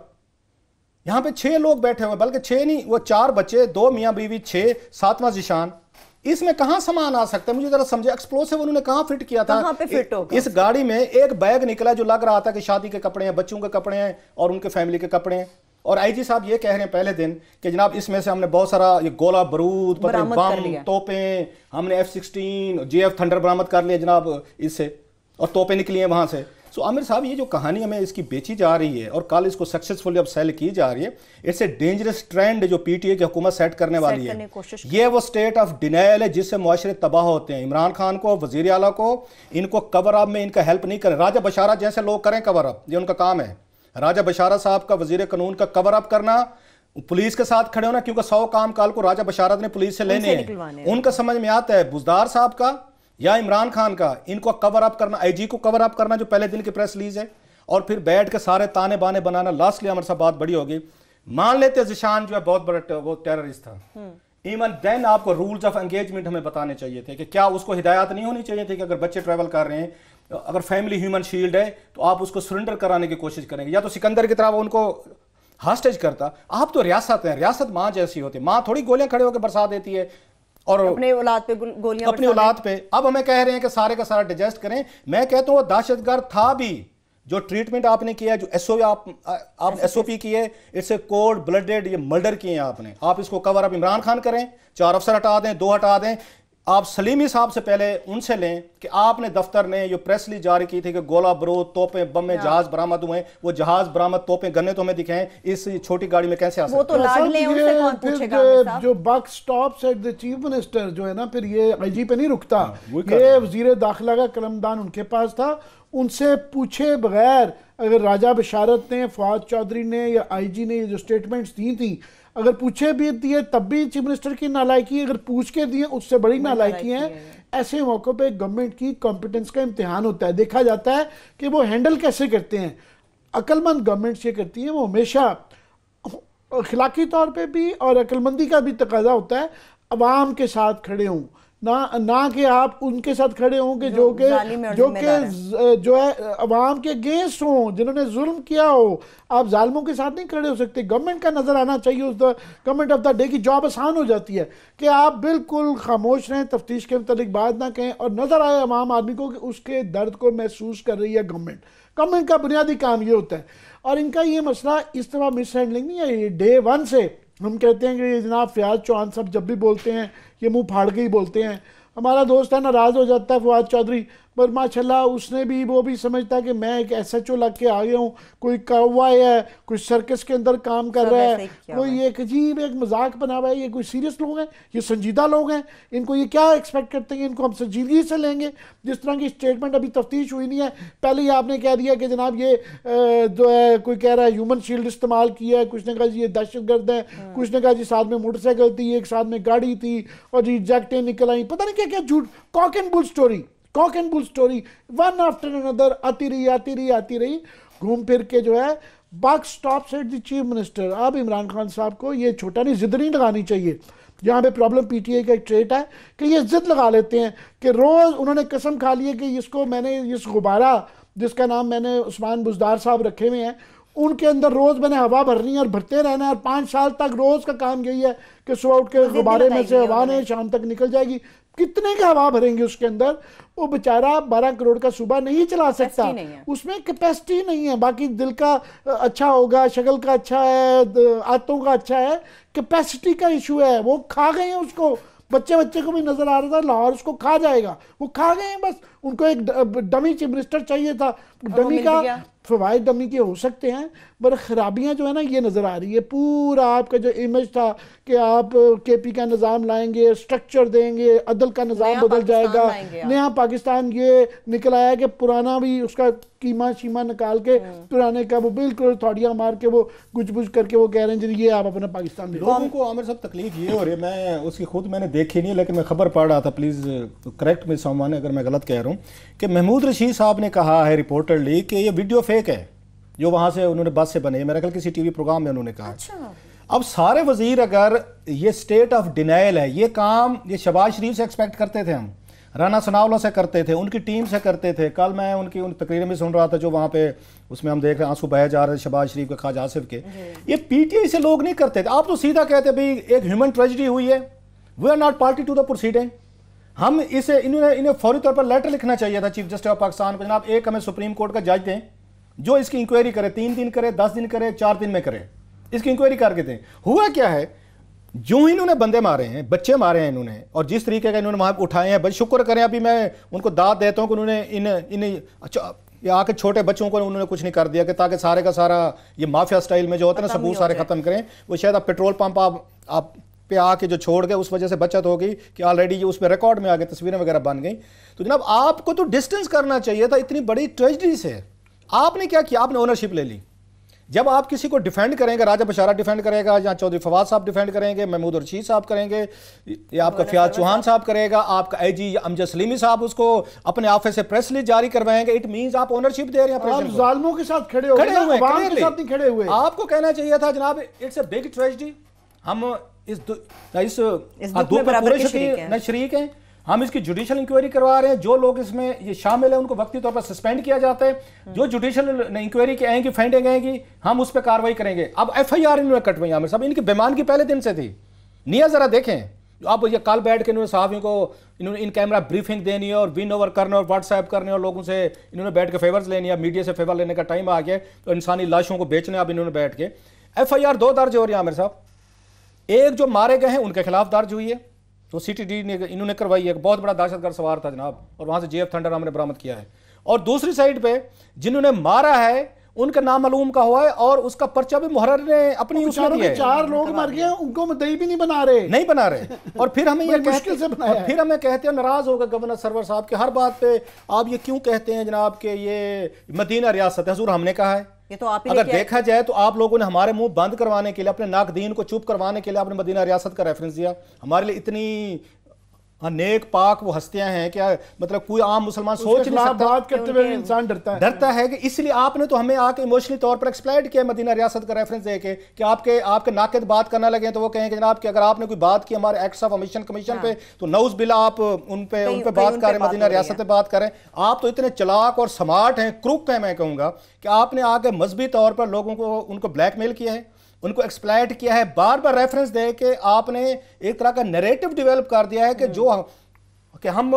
یہاں پہ چھ لوگ بیٹھے ہوئے، بلکہ چھ نہیں، وہ چار بچے، دو میاں بیوی، چھ، ساتواں ذیشان. اس میں کہاں سامان آ سکتا ہے؟ مجھے ذرا سمجھے، ایکسپلوسیو انہوں نے کہاں فٹ کیا تھا؟ اس گاڑی میں ایک بیگ نکلا جو لگ رہا تھا کہ شادی کے کپڑے ہیں، بچوں کے کپڑے ہیں اور ان کے فیملی کے کپڑے ہیں. اور آئی جی صاحب یہ کہہ رہے ہیں پہلے دن کہ جناب اس میں سے ہم نے بہت سارا یہ گولہ بارود، بم، توپیں، ہم نے F sixteen J F Thunder برآمد کر لیے جناب اس سے، اور توپیں نکلی ہیں وہاں سے. سو عامر صاحب یہ جو کہانی ہمیں اس کی بیچی جا رہی ہے اور کل اس کو سکسیسفلی اب سیل کی جا رہی ہے، اٹس اے ڈینجرس ٹرینڈ جو پی ٹی اے کی حکومت سیٹ کرنے والی ہے. یہ وہ سٹیٹ آف ڈینائل ہے جس سے معاشرے تباہ ہوتے ہیں. عمران خان کو، وزیر اعلیٰ کو، ان کو کور اپ میں ان کا ہیلپ نہیں کریں. راجہ بشارہ جیسے لوگ کریں کور اپ، یہ ان کا کام ہے. راجہ بشارہ صاحب کا، وزیر قانون کا کور اپ کرنا، پولیس کے ساتھ کھڑے ہونا، کیونکہ سو کام کال کو راجہ بشارت نے پولیس سے لینے ہیں. ان کا سمجھ میں آتا ہے بزدار صاحب کا یا عمران خان کا، ان کو کور اپ کرنا، آئی جی کو کور اپ کرنا جو پہلے دن کی پریس ریلیز ہے، اور پھر بیٹھ کے سارے تانے بانے بنانا. لاسٹلی عمر صاحب بات بڑی ہوگی، مان لیتے ذیشان جو ہے بہت بڑا وہ ٹیررسٹ تھا، ایون دین آپ کو رولز آف انگیجمنٹ ہمیں بتانے چاہیے تھے کہ کیا اس کو ہدایات نہیں ہونی چاہیے تھی کہ اگر بچے ٹریول کر رہے ہیں، اگر فیملی ہیومن شیلڈ ہے تو آپ اس کو سرنڈر کرانے کی کوشش کریں گے، یا تو سکندر کی طرح وہ ان کو ہاسٹیج کرتا. آپ تو ریاست ہیں، ریاست ماں جیسی ہوتی ہے، ماں تھوڑی گولیاں کھڑے ہو کے برسا دیتی ہے اور اپنے اولاد پہ گولیاں، اپنی اولاد پہ. اب ہمیں کہہ رہے ہیں کہ سارے کا سارا ڈیجسٹ کریں. میں کہتا ہوں وہ دہشت گرد تھا بھی، جو ٹریٹمنٹ آپ نے کیا، جو ایس او آپ آپ ایس او پی کی ہے، اٹس اے کولڈ بلڈڈ، یہ مرڈر کیے ہیں آپ نے. آپ اس کو کور اپ عمران خان کریں، چار افسر ہٹا دیں، دو ہٹا دیں. آپ سلیمی صاحب سے پہلے ان سے لیں کہ آپ نے دفتر نے جو پریس لی جاری کی تھی کہ گولہ بارود، توپیں، بمیں، جہاز برآمد ہوئے، وہ جہاز برآمد، توپیں، گنے تو ہمیں دکھائیں اس چھوٹی گاڑی میں کیسے آ سکتے؟ جو buck stops at the chief minister جو ہے نا، پھر یہ آئی جی پہ نہیں رکتا، یہ وزیر داخلہ کا قلمدان ان کے پاس تھا. ان سے پوچھے بغیر اگر راجہ بشارت نے، فواد چودھری نے یا آئی جی نے یہ جو سٹیٹمنٹس دی تھیں، اگر پوچھے بھی دیے تب بھی چیف منسٹر کی نالائکی، اگر پوچھ کے دیے اس سے بڑی نالائکی ہیں. ایسے موقع پہ گورنمنٹ کی کمپیٹنس کا امتحان ہوتا ہے، دیکھا جاتا ہے کہ وہ ہینڈل کیسے کرتے ہیں. عقل مند گورنمنٹس یہ کرتی ہیں، وہ ہمیشہ اخلاقی طور پہ بھی اور عقل مندی کا بھی تقاضا ہوتا ہے عوام کے ساتھ کھڑے ہوں، نہ نہ کہ آپ ان کے ساتھ کھڑے ہوں کہ جو کہ جو کہ جو ہے عوام کے اگینسٹ ہوں، جنہوں نے ظلم کیا ہو. آپ ظالموں کے ساتھ نہیں کھڑے ہو سکتے. گورنمنٹ کا نظر آنا چاہیے. اس گورنمنٹ آف دا ڈے کی جاب آسان ہو جاتی ہے کہ آپ بالکل خاموش رہیں، تفتیش کے متعلق بات نہ کہیں، اور نظر آئے عوام آدمی کو کہ اس کے درد کو محسوس کر رہی ہے گورنمنٹ. گورنمنٹ کا بنیادی کام یہ ہوتا ہے. اور ان کا یہ مسئلہ اس طرح مس ہینڈلنگ نہیں ہے. یہ ڈے ون سے ہم کہتے ہیں کہ جناب فیاض چوہان صاحب جب بھی بولتے ہیں یہ منہ پھاڑ کے ہی بولتے ہیں. ہمارا دوست ہے ناراض ہو جاتا ہے فواد چودھری، پر ماشاءاللہ اس نے بھی وہ بھی سمجھتا ہے کہ میں ایک ایس ایچ او لگ کے آ گیا ہوں، کوئی کوا ہے، کوئی سرکس کے اندر کام کر رہا ہے، کوئی ایک عجیب ایک مذاق بنا ہوا ہے. یہ کوئی سیریس لوگ ہیں؟ یہ سنجیدہ لوگ ہیں. ان کو یہ کیا ایکسپیکٹ کرتے ہیں؟ ان کو ہم سنجیدگی سے لیں گے؟ جس طرح کی سٹیٹمنٹ ابھی تفتیش ہوئی نہیں ہے، پہلے ہی آپ نے کہہ دیا کہ جناب یہ جو ہے کوئی کہہ رہا ہے ہیومن شیلڈ استعمال کیا ہے، کچھ نے کہا جی یہ دہشت گرد ہے، کچھ نے کہا جی ساتھ میں موٹر سائیکل تھی، ایک ساتھ میں گاڑی تھی، اور جی جیکٹیں نکل آئیں، پتہ نہیں کیا کیا جھوٹ. Cock and bull story, cock and bull story, one after اندر آتی رہی آتی رہی آتی رہی گھوم پھر کے جو ہے buck stops at the chief minister. اب عمران خان صاحب کو یہ چھوٹا نہیں ضد نہیں لگانی چاہیے. یہاں پہ پرابلم پی ٹی اے کا ایک ٹریٹ ہے کہ یہ ضد لگا لیتے ہیں کہ روز انہوں نے قسم کھا لی ہے کہ اس کو میں نے اس غبارہ جس کا نام میں نے عثمان بزدار صاحب رکھے ہوئے ہیں، ان کے اندر روز میں نے ہوا بھرنی ہے اور بھرتے رہنا ہے، اور پانچ سال تک روز کا کام یہی ہے کہ صبح اٹھ کے غبارے میں سے ہوا نہیں، شام تک نکل جائے گی. کتنے کا ہوا بھریں گے اس کے اندر؟ وہ بیچارہ بارہ کروڑ کا صوبہ نہیں چلا سکتا، اس میں کیپیسٹی نہیں ہے. باقی دل کا اچھا ہوگا، شکل کا اچھا ہے، عادتوں کا اچھا ہے، کیپیسٹی کا ایشو ہے. وہ کھا گئے ہیں اس کو. بچے بچے کو بھی نظر آ رہا تھا لاہور اس کو کھا جائے گا، وہ کھا گئے ہیں. بس ان کو ایک ڈمی چیف منسٹر چاہیے تھا. ڈمی کا فوائد ڈمی کے ہو سکتے ہیں، پر خرابیاں جو ہے نا یہ نظر آ رہی ہے. پورا آپ کا جو امیج تھا کہ آپ کے پی کا نظام لائیں گے، سٹرکچر دیں گے، عدل کا نظام بدل جائے گا، نیا پاکستان، یہ نکل آیا کہ پرانا بھی اس کا قیمہ شیمہ نکال کے پرانے کا وہ بالکل تھوڑیاں مار کے وہ گج بج کر کے وہ کہہ رہے ہیں جی یہ آپ اپنا پاکستان دے. لوگوں کو عامر صاحب تکلیف یہ ہو رہی ہے، میں اس کی خود میں نے دیکھی نہیں لیکن میں خبر پڑھ رہا تھا، پلیز کریکٹ می سامان اگر میں غلط کہہ رہا ہوں، کہ محمود رشید صاحب نے کہا ہے رپورٹرلی کہ یہ ویڈیو فیک ہے جو وہاں سے انہوں نے بس سے بنے. میرا خیال کسی ٹی وی پروگرام میں انہوں نے کہا. اب سارے وزیر اگر یہ سٹیٹ آف ڈینائل ہے، یہ کام یہ شہباز شریف سے ایکسپیکٹ کرتے تھے، ہم رانا ثناءاللہ سے کرتے تھے، ان کی ٹیم سے کرتے تھے. کل میں ان کی ان تقریر میں سن رہا تھا جو وہاں پہ اس میں ہم دیکھ رہے ہیں آنسو بہہ جا رہے شہباز شریف کے، خواجہ آصف کے. یہ پی ٹی آئی سے لوگ نہیں کرتے تھے. آپ تو سیدھا کہتے بھئی ایک ہیومن ٹریجڈی ہوئی ہے، we are not party to the proceeding. ہم اسے انہوں نے انہیں فوری طور پر لیٹر لکھنا چاہیے تھا چیف جسٹس آف پاکستان کو، جناب ایک ہمیں سپریم کورٹ کا جج دیں جو اس کی انکوائری کرے، تین دن کرے، دس دن کرے، چار دن میں کرے، اس کی انکوائری کر کے دیں. ہوا کیا ہے، جو انہوں نے بندے مارے ہیں، بچے مارے ہیں انہوں نے، اور جس طریقے کا انہوں نے وہاں اٹھائے ہیں، بس شکر کریں ابھی میں ان کو داد دیتا ہوں کہ انہوں نے ان انہیں اچھا یہ آ کے چھوٹے بچوں کو انہوں نے کچھ نہیں کر دیا کہ تاکہ سارے کا سارا یہ مافیا سٹائل میں جو ہوتا ہے نا ثبوت سارے ختم کریں. وہ شاید آپ پیٹرول پمپ آپ آپ پہ آ کے جو چھوڑ گئے اس وجہ سے بچت ہو گئی کہ آلریڈی یہ اس میں ریکارڈ میں آ گئے، تصویریں وغیرہ بن گئیں. تو جناب آپ کو تو ڈسٹنس کرنا چاہیے تھا اتنی بڑی ٹریجڈی سے. آپ نے کیا کیا؟ آپ نے اونرشپ لے لی. جب آپ کسی کو ڈیفینڈ کریں گے، راجہ بشارہ ڈیفینڈ کرے گا، یا چودھری فواد صاحب ڈیفینڈ کریں گے، محمود رشید صاحب کریں گے، یا آپ کا فیاض چوہان صاحب کرے گا، آپ کا اے جی امجد سلیمی صاحب اس کو اپنے آفس سے پریس ریلیز جاری کروائیں گے. اٹ مینز آپ اونرشپ دے رہے ہیں. آپ ظالموں کے ساتھ کھڑے ہوئے، عوام کے ساتھ نہیں کھڑے ہوئے. آپ کو کہنا چاہیے تھا جناب اٹس اے بگ ٹریجڈی، ہم اس اس دو پر پورے شریک ہیں، ہم اس کی جوڈیشل انکوائری کروا رہے ہیں، جو لوگ اس میں یہ شامل ہیں ان کو وقتی طور پر سسپینڈ کیا جاتا ہے، جو جوڈیشل انکوائری کی آئیں گی فائنڈنگ آئیں گی ہم اس پہ کاروائی کریں گے. اب ایف آئی آر انہوں نے کٹوائی عامر صاحب، ان کی بیمانگی پہلے دن سے تھی. نیا ذرا دیکھیں آپ یہ کل بیٹھ کے انہوں نے صحافیوں کو انہوں نے ان کیمرہ بریفنگ دینی ہے اور ون اوور کرنے اور واٹس ایپ کرنے اور لوگوں سے انہوں نے بیٹھ کے فیورز لینی ہے. میڈیا سے فیور لینے کا ٹائم آ گیا تو انسانی لاشوں کو بیچنے اب انہوں نے بیٹھ کے. ایف آئی آر دو درج ہو رہی ہے عامر صاحب. ایک جو مارے گئے ہیں ان کے خلاف درج ہوئی ہے، تو سی ٹی ڈی نے انہوں نے کروائی ہے، بہت بڑا دہشت گرد سوار تھا جناب، اور وہاں سے جے ایف تھنڈر ہم نے برآمد کیا ہے. اور دوسری سائڈ پہ جنہوں نے مارا ہے ان کا نام معلوم کا ہوا ہے اور اس کا پرچہ بھی محرر نے اپنی اس میں دیا ہے. چار لوگ مر گئے ان کو مدعی بھی نہیں بنا رہے نہیں بنا رہے اور پھر ہمیں یہ مشکل سے بنایا ہے. پھر ہمیں کہتے ہیں ناراض ہوگا گورنر سرور صاحب کہ ہر بات پہ آپ یہ کیوں کہتے ہیں جناب کہ یہ مدینہ ریاست ہے. حضور ہم نے کہا ہے، اگر دیکھا جائے تو آپ لوگوں نے ہمارے منہ بند کروانے کے لیے، اپنے ناقدین کو چپ کروانے کے لیے آپ نے مدینہ ریاست کا ریفرنس دیا. ہمارے لیے اتنی نیک پاک وہ ہستیاں ہیں کیا مطلب کوئی عام مسلمان سوچ نہیں سکتا، بات کرتے ہوئے انسان ڈرتا ہے ڈرتا ہے کہ اس لیے آپ نے تو ہمیں آ کے ایموشنلی طور پر ایکسپلائٹ کیا مدینہ ریاست کا ریفرنس دے کے کہ آپ کے آپ کے ناقد بات کرنا لگے تو وہ کہیں کہ جناب کہ اگر آپ نے کوئی بات کی ہمارے ایکٹس آف امیشن کمیشن پہ تو نعوذ باللہ آپ ان پہ ان پہ بات کریں، مدینہ ریاست پہ بات کریں. آپ تو اتنے چلاک اور سمارٹ ہیں، کروک ہیں میں کہوں گا کہ آپ نے آ کے مذہبی طور پر لوگوں کو ان کو بلیک میل کیا ہے، ان کو ایکسپلائٹ کیا ہے، بار بار ریفرنس دے کے آپ نے ایک طرح کا نیریٹو ڈیولپ کر دیا ہے کہ جو کہ ہم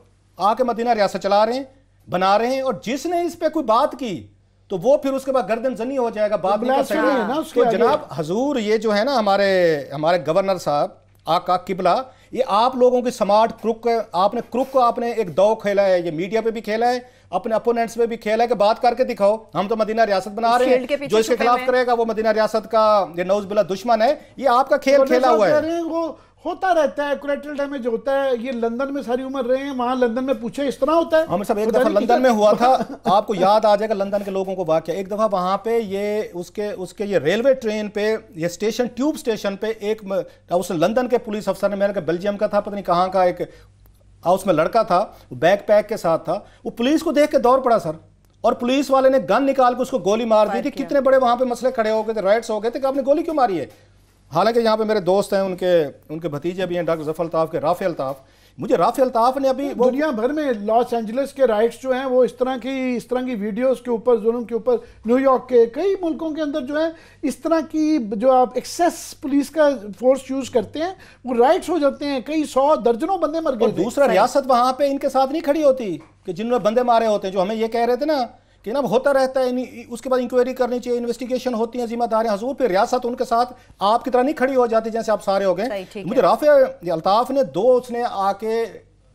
آ کے مدینہ ریاست چلا رہے ہیں، بنا رہے ہیں، اور جس نے اس پہ کوئی بات کی تو وہ پھر اس کے بعد گردن زنی ہو جائے گا. بات نہیں کر سکتے. تو جناب حضور یہ جو ہے نا ہمارے ہمارے گورنر صاحب آقا قبلہ، یہ آپ لوگوں کی سمارٹ کروک، آپ نے کروک کو آپ نے ایک دو کھیلا ہے، یہ میڈیا پہ بھی کھیلا ہے، اپنے اپوننٹس پہ بھی کھیلا ہے کہ بات کر کے دکھاؤ ہم تو مدینہ ریاست بنا رہے ہیں، جو اس کے خلاف کرے گا وہ مدینہ ریاست کا یہ نعوذ باللہ دشمن ہے. یہ آپ کا کھیل کھیلا ہوا ہے، ہوتا رہتا ہے، کولیٹرل ڈیمیج ہوتا ہے. یہ لندن میں ساری عمر رہے ہیں، وہاں لندن میں پوچھے اس طرح ہوتا ہے. عامر صاحب ایک دفعہ لندن میں ہوا تھا، آپ کو یاد آ جائے گا لندن کے لوگوں کو واقعہ. ایک دفعہ وہاں پہ یہ اس کے اس کے یہ ریلوے ٹرین پہ یہ اسٹیشن ٹیوب اسٹیشن پہ ایک اس لندن کے پولیس افسر نے، میں نے کہا بیلجیم کا تھا پتہ نہیں کہاں کا، ایک ہاؤس میں لڑکا تھا، بیک پیک کے ساتھ تھا، وہ پولیس کو دیکھ کے دوڑ پڑا سر، اور پولیس والے نے گن نکال کے اس کو گولی مار دی تھی. کتنے بڑے وہاں پہ مسئلے کھڑے ہو گئے تھے، رائٹس ہو گئے تھے کہ آپ نے گولی کیوں ماری ہے. حالانکہ یہاں پہ میرے دوست ہیں، ان کے ان کے بھتیجے بھی ہیں ڈاکٹر ظفر الطاف کے، رافع الطاف، مجھے رافع الطاف نے ابھی دنیا بھر میں لاس اینجلس کے رائٹس جو ہیں وہ اس طرح کی اس طرح کی ویڈیوز کے اوپر ظلم کے اوپر نیو یارک کے کئی ملکوں کے اندر جو ہے اس طرح کی جو آپ ایکسیس پولیس کا فورس یوز کرتے ہیں وہ رائٹس ہو جاتے ہیں، کئی سو درجنوں بندے مر گئے. دوسرا ریاست وہاں پہ ان کے ساتھ نہیں کھڑی ہوتی کہ جنہوں نے بندے مارے ہوتے ہیں، جو ہمیں یہ کہہ رہے تھے نا کہ نا ہوتا رہتا ہے، اس کے بعد انکوائری کرنی چاہیے، انویسٹیگیشن ہوتی ہیں، ذمہ داریاں. حضور پہ ریاست ان کے ساتھ آپ کی طرح نہیں کھڑی ہو جاتی جیسے آپ سارے ہو گئے. مجھے رافع الطاف نے دو اس نے آ کے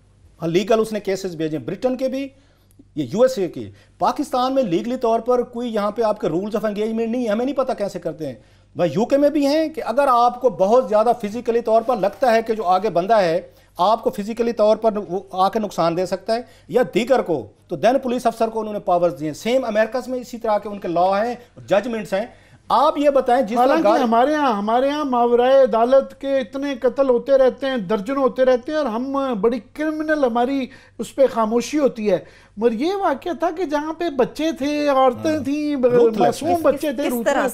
لیگل اس نے کیسز بھیجے، برٹن کے بھی، یہ یو ایس اے کی. پاکستان میں لیگلی طور پر کوئی یہاں پہ آپ کے رولز آف انگیجمنٹ نہیں ہے، ہمیں نہیں پتہ کیسے کرتے ہیں. وہ یو کے میں بھی ہیں کہ اگر آپ کو بہت زیادہ فزیکلی طور پر لگتا ہے کہ جو آگے بندہ ہے آپ کو فزیکلی طور پر آ کے نقصان دے سکتا ہے یا دیگر کو، تو دین پولیس افسر کو انہوں نے پاورز دیے. سیم امریکہ میں اسی طرح کے ان کے لا ہیں، ججمنٹس ہیں. آپ یہ بتائیں جس طرح ہمارے ہاں ہمارے ہاں ماورائے عدالت کے اتنے قتل ہوتے رہتے ہیں، درجنوں ہوتے رہتے ہیں، اور ہم بڑی کرمنل ہماری اس پہ خاموشی ہوتی ہے. مگر یہ واقعہ تھا کہ جہاں پہ بچے تھے، عورتیں تھیں، معصوم بچے تھے،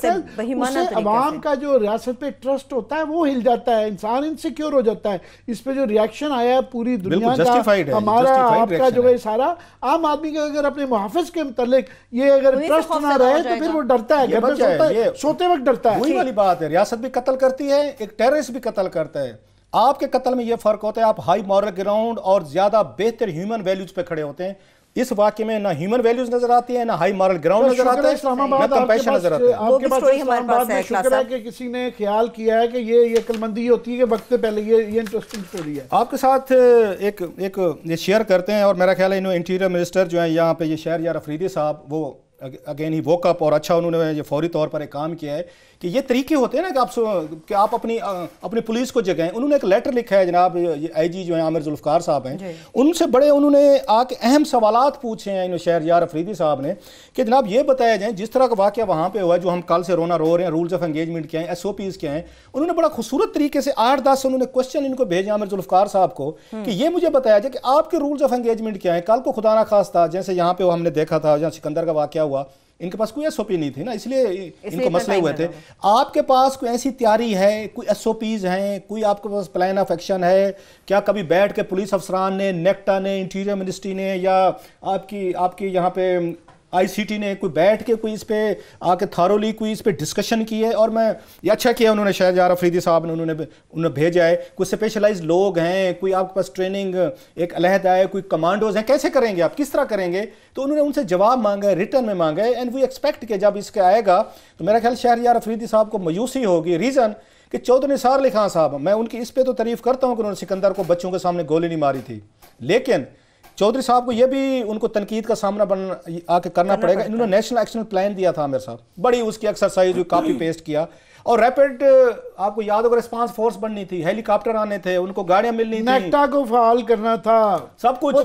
اسے عوام کا جو ریاست پہ ٹرسٹ ہوتا ہے وہ ہل جاتا ہے، انسان انسیکیور ہو جاتا ہے. اس پہ جو ریاکشن آیا ہے پوری دنیا کا، ہمارا آپ کا جو ہے سارا عام آدمی کا اگر اپنے محافظ کے متعلق یہ اگر ٹرسٹ نہ رہے تو پھر وہ ڈرتا ہے، گھر میں سوتے وقت ڈرتا ہے. وہی والی بات ہے، ریاست بھی قتل کرتی ہے، ایک ٹیررسٹ بھی قتل کرتا ہے. آپ کے قتل میں یہ فرق ہوتا ہے، آپ ہائی مورل گراؤنڈ اور زیادہ بہتر ہیومن ویلیوز پہ کھڑے ہوتے ہیں. اس واقعے میں نہ ہیومن ویلیوز نظر آتی ہیں، نہ ہائی مارل گراؤنڈ نظر آتا ہے، اسلام آباد نہ کمپیشن نظر آتا ہے. آپ کے پاس اسلام آباد میں شکر ہے کہ کسی نے خیال کیا ہے کہ یہ یہ عقل مندی ہوتی ہے کہ وقت سے پہلے یہ یہ انٹرسٹنگ سٹوری ہے. آپ کے ساتھ ایک ایک یہ شیئر کرتے ہیں، اور میرا خیال ہے انہوں انٹیریئر منسٹر جو ہیں یہاں پہ یہ شہریار افریدی صاحب، وہ اگین ہی ووک اپ، اور اچھا انہوں نے یہ فوری طور پر ایک کام کیا ہے کہ یہ طریقے ہوتے ہیں نا کہ آپ کہ آپ اپنی اپنی پولیس کو جگائیں. انہوں نے ایک لیٹر لکھا ہے، جناب آئی جی جو ہیں عامر ذوالفقار صاحب ہیں، ان سے بڑے انہوں نے آ کے اہم سوالات پوچھے ہیں انہوں شہریار افریدی صاحب نے کہ جناب یہ بتایا جائیں جس طرح کا واقعہ وہاں پہ ہوا ہے، جو ہم کل سے رونا رو رہے ہیں، رولز آف انگیجمنٹ کیا ہیں، ایس او پیز کیا ہیں. انہوں نے بڑا خوبصورت طریقے سے آٹھ دس انہوں نے کوشچن ان کو بھیجے عامر ذوالفقار صاحب کو کہ یہ مجھے بتایا جائے کہ آپ کے رولز آف انگیجمنٹ کیا ہیں. کل کو خدا نخواستہ جیسے یہاں پہ ہم نے دیکھا تھا جہاں سکندر کا واقعہ ہوا، ان کے پاس کوئی ایس او پی نہیں تھی نا، اس لیے ان کو مسئلے ہوئے تھے. آپ کے پاس کوئی ایسی تیاری ہے، کوئی ایس او پیز ہیں، کوئی آپ کے پاس پلان آف ایکشن ہے کیا؟ کبھی بیٹھ کے پولیس افسران نے، نیکٹا نے، انٹیریئر منسٹری نے، یا آپ کی آپ کی یہاں پہ آئی سی ٹی نے کوئی بیٹھ کے کوئی اس پہ آ کے تھارولی کوئی اس پہ ڈسکشن کی ہے؟ اور میں یہ اچھا کیا انہوں نے شہریار افریدی صاحب نے انہوں نے انہوں نے بھیجا ہے. کوئی اسپیشلائز لوگ ہیں، کوئی آپ کے پاس ٹریننگ ایک علیحدہ ہے، کوئی کمانڈوز ہیں، کیسے کریں گے آپ، کس طرح کریں گے؟ تو انہوں نے ان سے جواب مانگا ہے، ریٹرن میں مانگا ہے. اینڈ وی ایکسپیکٹ کہ جب اس کے آئے گا تو میرا خیال شہریار افریدی صاحب کو مایوسی ہوگی. ریزن کہ چودھری نثار علی خان صاحب، میں ان کی اس پہ تو تعریف کرتا ہوں کہ انہوں نے سکندر کو بچوں کے سامنے گولی نہیں ماری تھی، لیکن چودھری صاحب کو یہ بھی ان کو تنقید کا سامنا آ کے کرنا پڑے گا. انہوں نے نیشنل ایکشن پلان دیا تھا عامر صاحب، بڑی اس کی ایکسرسائز کاپی پیسٹ کیا، اور ریپڈ آپ کو یاد ہوگا ریسپانس فورس بننی تھی، ہیلی کاپٹر آنے تھے، ان کو گاڑیاں ملنی تھیں، نیکٹا کو فعال کرنا تھا، سب کچھ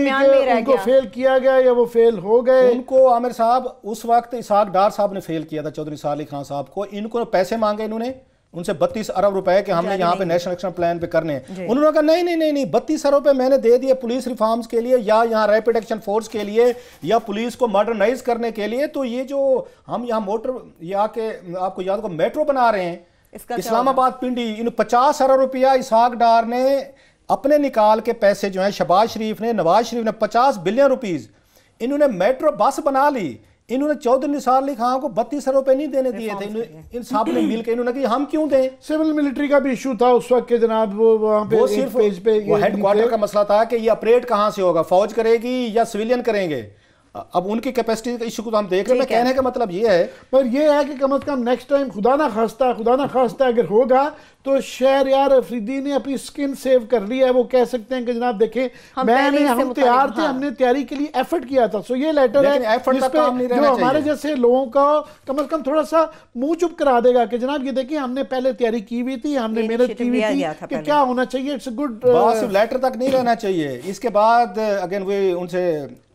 ان کو فیل کیا گیا یا وہ فیل ہو گئے. ان کو عامر صاحب اس وقت اسحاق ڈار صاحب نے فیل کیا تھا چودھری نثار علی خان صاحب کو. ان کو پیسے مانگے انہوں نے ان سے بتیس ارب روپے کہ ہم نے یہاں پہ نیشنل ایکشن پلان پہ کرنے ہیں. انہوں نے کہا نہیں نہیں نہیں نہیں بتیس ارب روپے میں نے دے دیے پولیس ریفارمز کے لیے، یا یہاں ریپڈ ایکشن فورس کے لیے، یا پولیس کو ماڈرنائز کرنے کے لیے. تو یہ جو ہم یہاں موٹر یا کے آپ کو یاد کو میٹرو بنا رہے ہیں اسلام آباد پنڈی، ان پچاس ارب روپیہ اسحاق ڈار نے اپنے نکال کے پیسے جو ہیں، شہباز شریف نے، نواز شریف نے پچاس بلین روپیز انہوں نے میٹرو بس بنا لی. انہوں نے چودھری نثار علی خان کو بتیس روپے نہیں دینے دیے تھے، ان سب نے مل کے انہوں نے کہا ہم کیوں دیں. سول ملٹری کا بھی ایشو تھا اس وقت کہ جناب وہ وہاں پہ صرف وہ ہیڈ کوارٹر کا مسئلہ تھا کہ یہ اپریٹ کہاں سے ہوگا، فوج کرے گی یا سویلین کریں گے. اب ان کی کیپیسٹی کا ایشو کو ہم دیکھ رہے ہیں. کہنے کا مطلب یہ ہے، پر یہ ہے کہ کم از کم نیکسٹ ٹائم خدا نہ خواستہ خدا نہ خواستہ اگر ہوگا تو شہریار افریدی نے اپنی سکن سیو کر لی ہے. وہ کہہ سکتے ہیں کہ جناب دیکھیں میں نے ہم تیار تھے، ہم نے تیاری کے لیے ایفرٹ کیا تھا. سو یہ لیٹر ہے جس پہ جو ہمارے جیسے لوگوں کا کم از کم تھوڑا سا منہ چپ کرا دے گا کہ جناب یہ دیکھیں ہم نے پہلے تیاری کی ہوئی تھی، ہم نے محنت کی ہوئی تھی کہ کیا ہونا چاہیے. اٹس اے گڈ صرف لیٹر تک نہیں رہنا چاہیے. اس کے بعد اگین وہ ان سے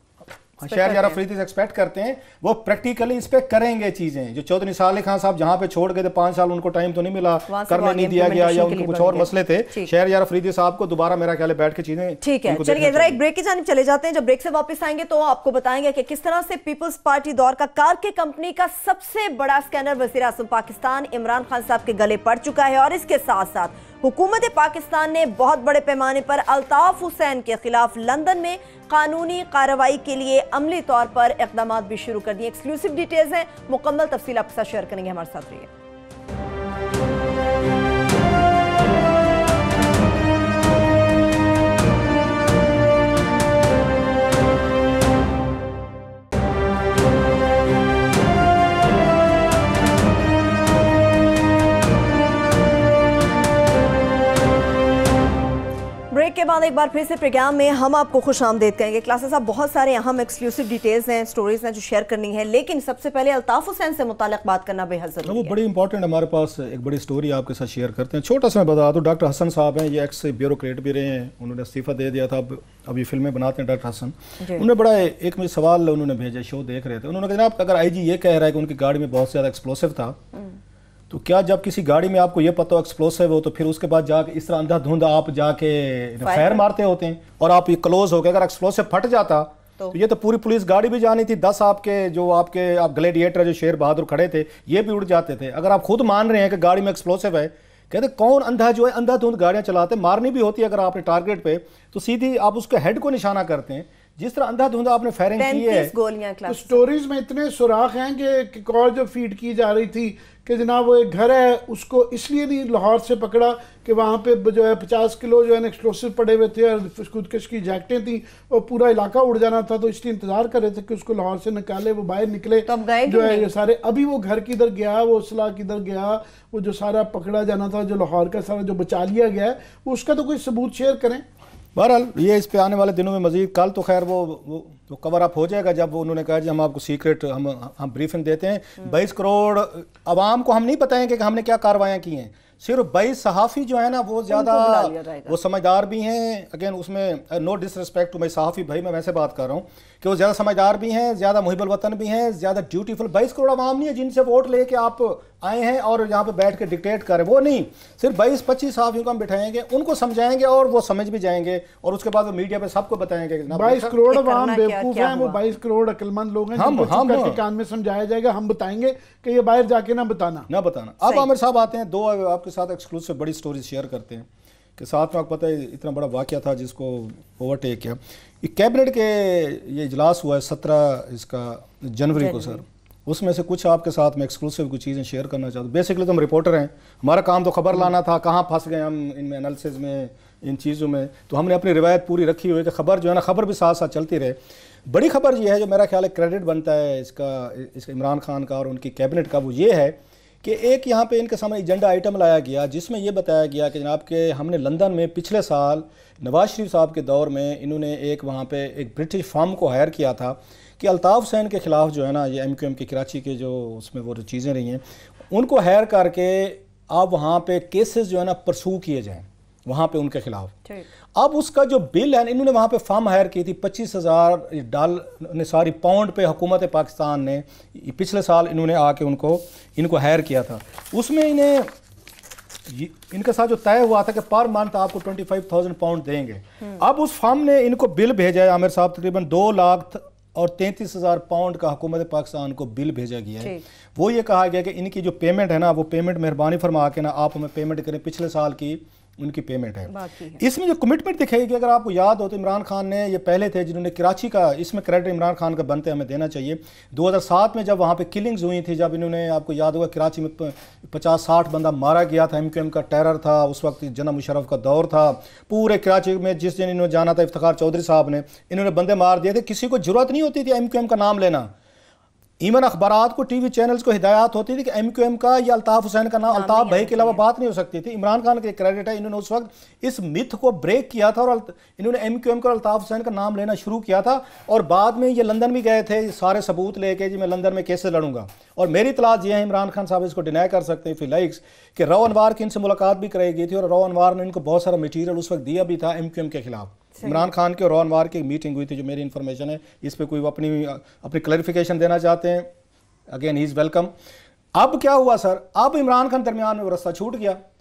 شہریار افریدی سے ایکسپیکٹ کرتے ہیں وہ پریکٹیکلی اس پہ کریں گے چیزیں. جو چودھری نثار علی خان صاحب جہاں پہ چھوڑ گئے تھے پانچ سال ان کو ٹائم تو نہیں ملا، کرنے نہیں دیا گیا، یا ان کو کچھ اور مسئلے تھے. شہریار افریدی صاحب کو دوبارہ میرا خیال ہے بیٹھ کے چیزیں. ٹھیک ہے، چلیے ذرا ایک بریک کی جانب چلے جاتے ہیں. جب بریک سے واپس آئیں گے تو آپ کو بتائیں گے کہ کس طرح سے پیپلز پارٹی دور کا کار کے کمپنی کا سب سے بڑا اسکینر وزیر اعظم پاکستان عمران خان صاحب کے گلے پڑ چکا ہے، اور اس کے ساتھ ساتھ हुकूमत पाकिस्तान ने बहुत बड़े पैमाने पर अल्ताफ हुसैन के खिलाफ लंदन में कानूनी कार्रवाई के लिए अमली तौर पर इक़दाम भी शुरू कर दिए। एक्सक्लूसिव डिटेल्स हैं, मुकम्मल तफसील आपके साथ शेयर करेंगे, हमारे साथ रहिए। ब्रेक के बाद एक बार फिर से प्रोग्राम में हम आपको खुश आमदेद कहेंगे। क्लासेस साहब, बहुत सारे अहम एक्सक्लूसिव डिटेल्स हैं, स्टोरीज हैं जो शेयर करनी है, लेकिन सबसे पहले अल्ताफ हुसैन से मुताल्लिक बात करना बेहद जरूरी है। वो बड़ी इंपॉर्टेंट, हमारे पास एक बड़ी स्टोरी आपके साथ शेयर करते हैं। छोटा सा मैं बता दूं, डॉक्टर हसन साहब हैं, ये एक्स ब्यूरोक्रेट भी रहे हैं, उन्होंने इस्तीफा दे दिया था, अब अभी फिल्में बनाते हैं डॉक्टर हसन। उन्होंने बड़ा एक मुझे सवाल उन्होंने भेजा, शो देख रहे थे, उन्होंने कहा जनाब अगर आई जी ये कह रहा है कि उनकी गाड़ी में बहुत ज़्यादा एक्सप्लोसिव था, तो क्या जब किसी गाड़ी में आपको ये पता हो एक्सप्लोसिव हो तो फिर उसके बाद जाके इस तरह अंधाधुंध आप जाके फायर मारते होते हैं, और आप ये क्लोज हो गए, अगर एक्सप्लोसिव फट जाता तो, तो ये तो पूरी पुलिस गाड़ी भी जानी थी, दस आपके जो आपके आप ग्लैडिएटर जो शेर बहादुर खड़े थे ये भी उड़ जाते थे। अगर आप खुद मान रहे हैं कि गाड़ी में एक्सप्लोसिव है, कहते कौन अंधा जो है अंधाधुंध गाड़ियां चलाते, मारनी भी होती है अगर आपने टारगेट पे तो सीधी आप उसके हेड को निशाना करते हैं। जिस तरह अंधाधुंध आपने फायरिंग की है, तो स्टोरीज में इतने सुराख हैं कि एक और जो फीड की जा रही थी कि जनाब वो एक घर है, उसको इसलिए नहीं लाहौर से पकड़ा कि वहाँ पे जो है पचास किलो जो है एक्सप्लोसिव पड़े हुए थे और खुदकश की जैकेटें थी, और पूरा इलाका उड़ जाना था, तो इसलिए इंतजार कर रहे थे कि उसको लाहौर से निकाले। वो बाहर निकले तो जो है ये सारे, अभी वो घर किधर गया, वो असला किधर गया, वो जो सारा पकड़ा जाना था, जो लाहौर का सारा जो बचा लिया गया है, उसका तो कोई सबूत शेयर करें। बहरहाल ये इस पे आने वाले दिनों में मजीद, कल तो खैर वो वो तो कवर अप हो जाएगा जब उन्होंने कहा जी हम आपको सीक्रेट हम हम ब्रीफिंग देते हैं। बाईस करोड़ आवाम को हम नहीं बताएंगे कि हमने क्या कार्रवाइयाँ की हैं, सिर्फ बाईस सहाफ़ी जो है ना वो ज़्यादा वो समझदार भी हैं। अगेन उसमें नो डिसरिस्पेक्ट टू माई सहाफ़ी भाई, मैं वैसे बात कर रहा हूँ कि वो ज़्यादा समझदार भी हैं, ज़्यादा मुहिबुल वतन भी हैं, ज़्यादा ड्यूटीफुल। बाईस करोड़ आवाम नहीं है जिनसे वोट लेके आप आए हैं और यहाँ पे बैठ के डिक्टेट करें, वो नहीं। सिर्फ बाईस पच्चीस सहाफ़ियों को हम बिठाएंगे, उनको समझाएंगे और वो समझ भी जाएंगे, और उसके बाद वो मीडिया पे सबको बताएंगे। बाईस करोड़ आवाम बेवकूफ़ हैं, वो बाईस करोड़ अक्लमंद लोग हैं, हम हम कान में समझाया जाएगा, हम बताएंगे कि ये बाहर जाके ना बताना ना बताना। अब आमिर साहब आते हैं, दो आपके साथ एक्सक्लूसिव बड़ी स्टोरी शेयर करते हैं कि साथ में आपको पता है इतना बड़ा वाक़या था जिसको ओवरटेक किया। कैबिनेट के ये इजलास हुआ है सत्रह इसका जनवरी को सर, उसमें से कुछ आपके साथ में एक्सक्लूसिव कुछ चीज़ें शेयर करना चाहता हूँ। बेसिकली तो हम रिपोर्टर हैं, हमारा काम तो खबर लाना था, कहाँ फंस गए हम इनमें एनालिसिस में, इन चीज़ों में, तो हमने अपनी रिवायत पूरी रखी हुई है कि खबर जो है ना खबर भी साथ साथ चलती रहे। बड़ी खबर ये है जो मेरा ख्याल है क्रेडिट बनता है इसका इसका इमरान खान का और उनकी कैबिनेट का, वो ये है कि एक यहाँ पे इनके सामने एजेंडा आइटम लाया गया जिसमें ये बताया गया कि जनाब के हमने लंदन में पिछले साल नवाज शरीफ साहब के दौर में इन्होंने एक वहाँ पे एक ब्रिटिश फर्म को हायर किया था कि अल्ताफ हुसैन के ख़िलाफ़ जो है ना ये एम क्यू एम के कराची के जो उसमें वो चीज़ें रही हैं उनको हायर करके आप वहाँ पे केसेस जो है ना परसू किए जाएँ वहाँ पे उनके खिलाफ। अब उसका जो बिल है इन्होंने वहाँ पे फर्म हायर की थी पच्चीस हज़ार डॉलर ने सारी पाउंड पे हुकूमत पाकिस्तान ने पिछले साल इन्होंने आके उनको इनको हायर किया था। उसमें इन्हें इनके साथ जो तय हुआ था कि पर मंथ आपको ट्वेंटी फाइव थाउजेंड पाउंड देंगे। अब उस फर्म ने इनको बिल भेजा है आमिर साहब, तकरीबन दो लाख और तैंतीस हज़ार पाउंड का हुकूमत पाकिस्तान को बिल भेजा गया है। वो ये कहा गया कि इनकी जो पेमेंट है ना वो पेमेंट मेहरबानी फरमा के ना आप हमें पेमेंट करें, पिछले साल की उनकी पेमेंट है, है। इसमें जो कमिटमेंट दिखाई गई, अगर आपको याद हो तो इमरान खान ने ये पहले थे जिन्होंने कराची का, इसमें क्रेडिट इमरान खान का बनते हमें देना चाहिए। दो हज़ार सात में जब वहाँ पे किलिंग्स हुई थी, जब इन्होंने आपको याद होगा कराची में पचास साठ बंदा मारा गया था, एम क्यू एम का टेरर था, उस वक्त जनाब मुशर्रफ का दौर था, पूरे कराची में जिस दिन इन्होंने जाना था इफ्तिखार चौधरी साहब ने इन्होंने बंदे मार दिए थे। किसी को जरूरत नहीं होती थी एम क्यू एम का नाम लेना, इवन अखबारात को टीवी चैनल्स को हिदायत होती थी कि एम क्यू एम का या अल्ताफ हुसैन का नाम अल्ताफ भाई के अलावा बात नहीं हो सकती थी। इमरान खान के क्रेडिट है, इन्होंने उस वक्त इस मिथ को ब्रेक किया था और इन्होंने एम क्यू एम का अल्ताफ हुसैन का नाम लेना शुरू किया था। और बाद में ये लंदन भी गए थे सारे सबूत लेके जी मैं लंदन में कैसे लड़ूंगा। और मेरी तलाश ये है, इमरान खान साहब इसको डिनाई कर सकते हैं फिलाइक्स, कि रौ अनवार की इनसे मुलाकात भी कराई गई थी और रौ अनवार ने इनको बहुत सारा मटीरियल उस वक्त दिया भी था एम क्यू एम के खिलाफ। इमरान खान के और रौ अनवार की मीटिंग हुई थी, जो मेरी इन्फॉर्मेशन है, इस पर कोई अपनी अपनी क्लैरिफिकेशन देना चाहते हैं, अगेन ही इज़ वेलकम। अब क्या हुआ सर, अब इमरान खान दरमियान में वो रास्ता छूट गया।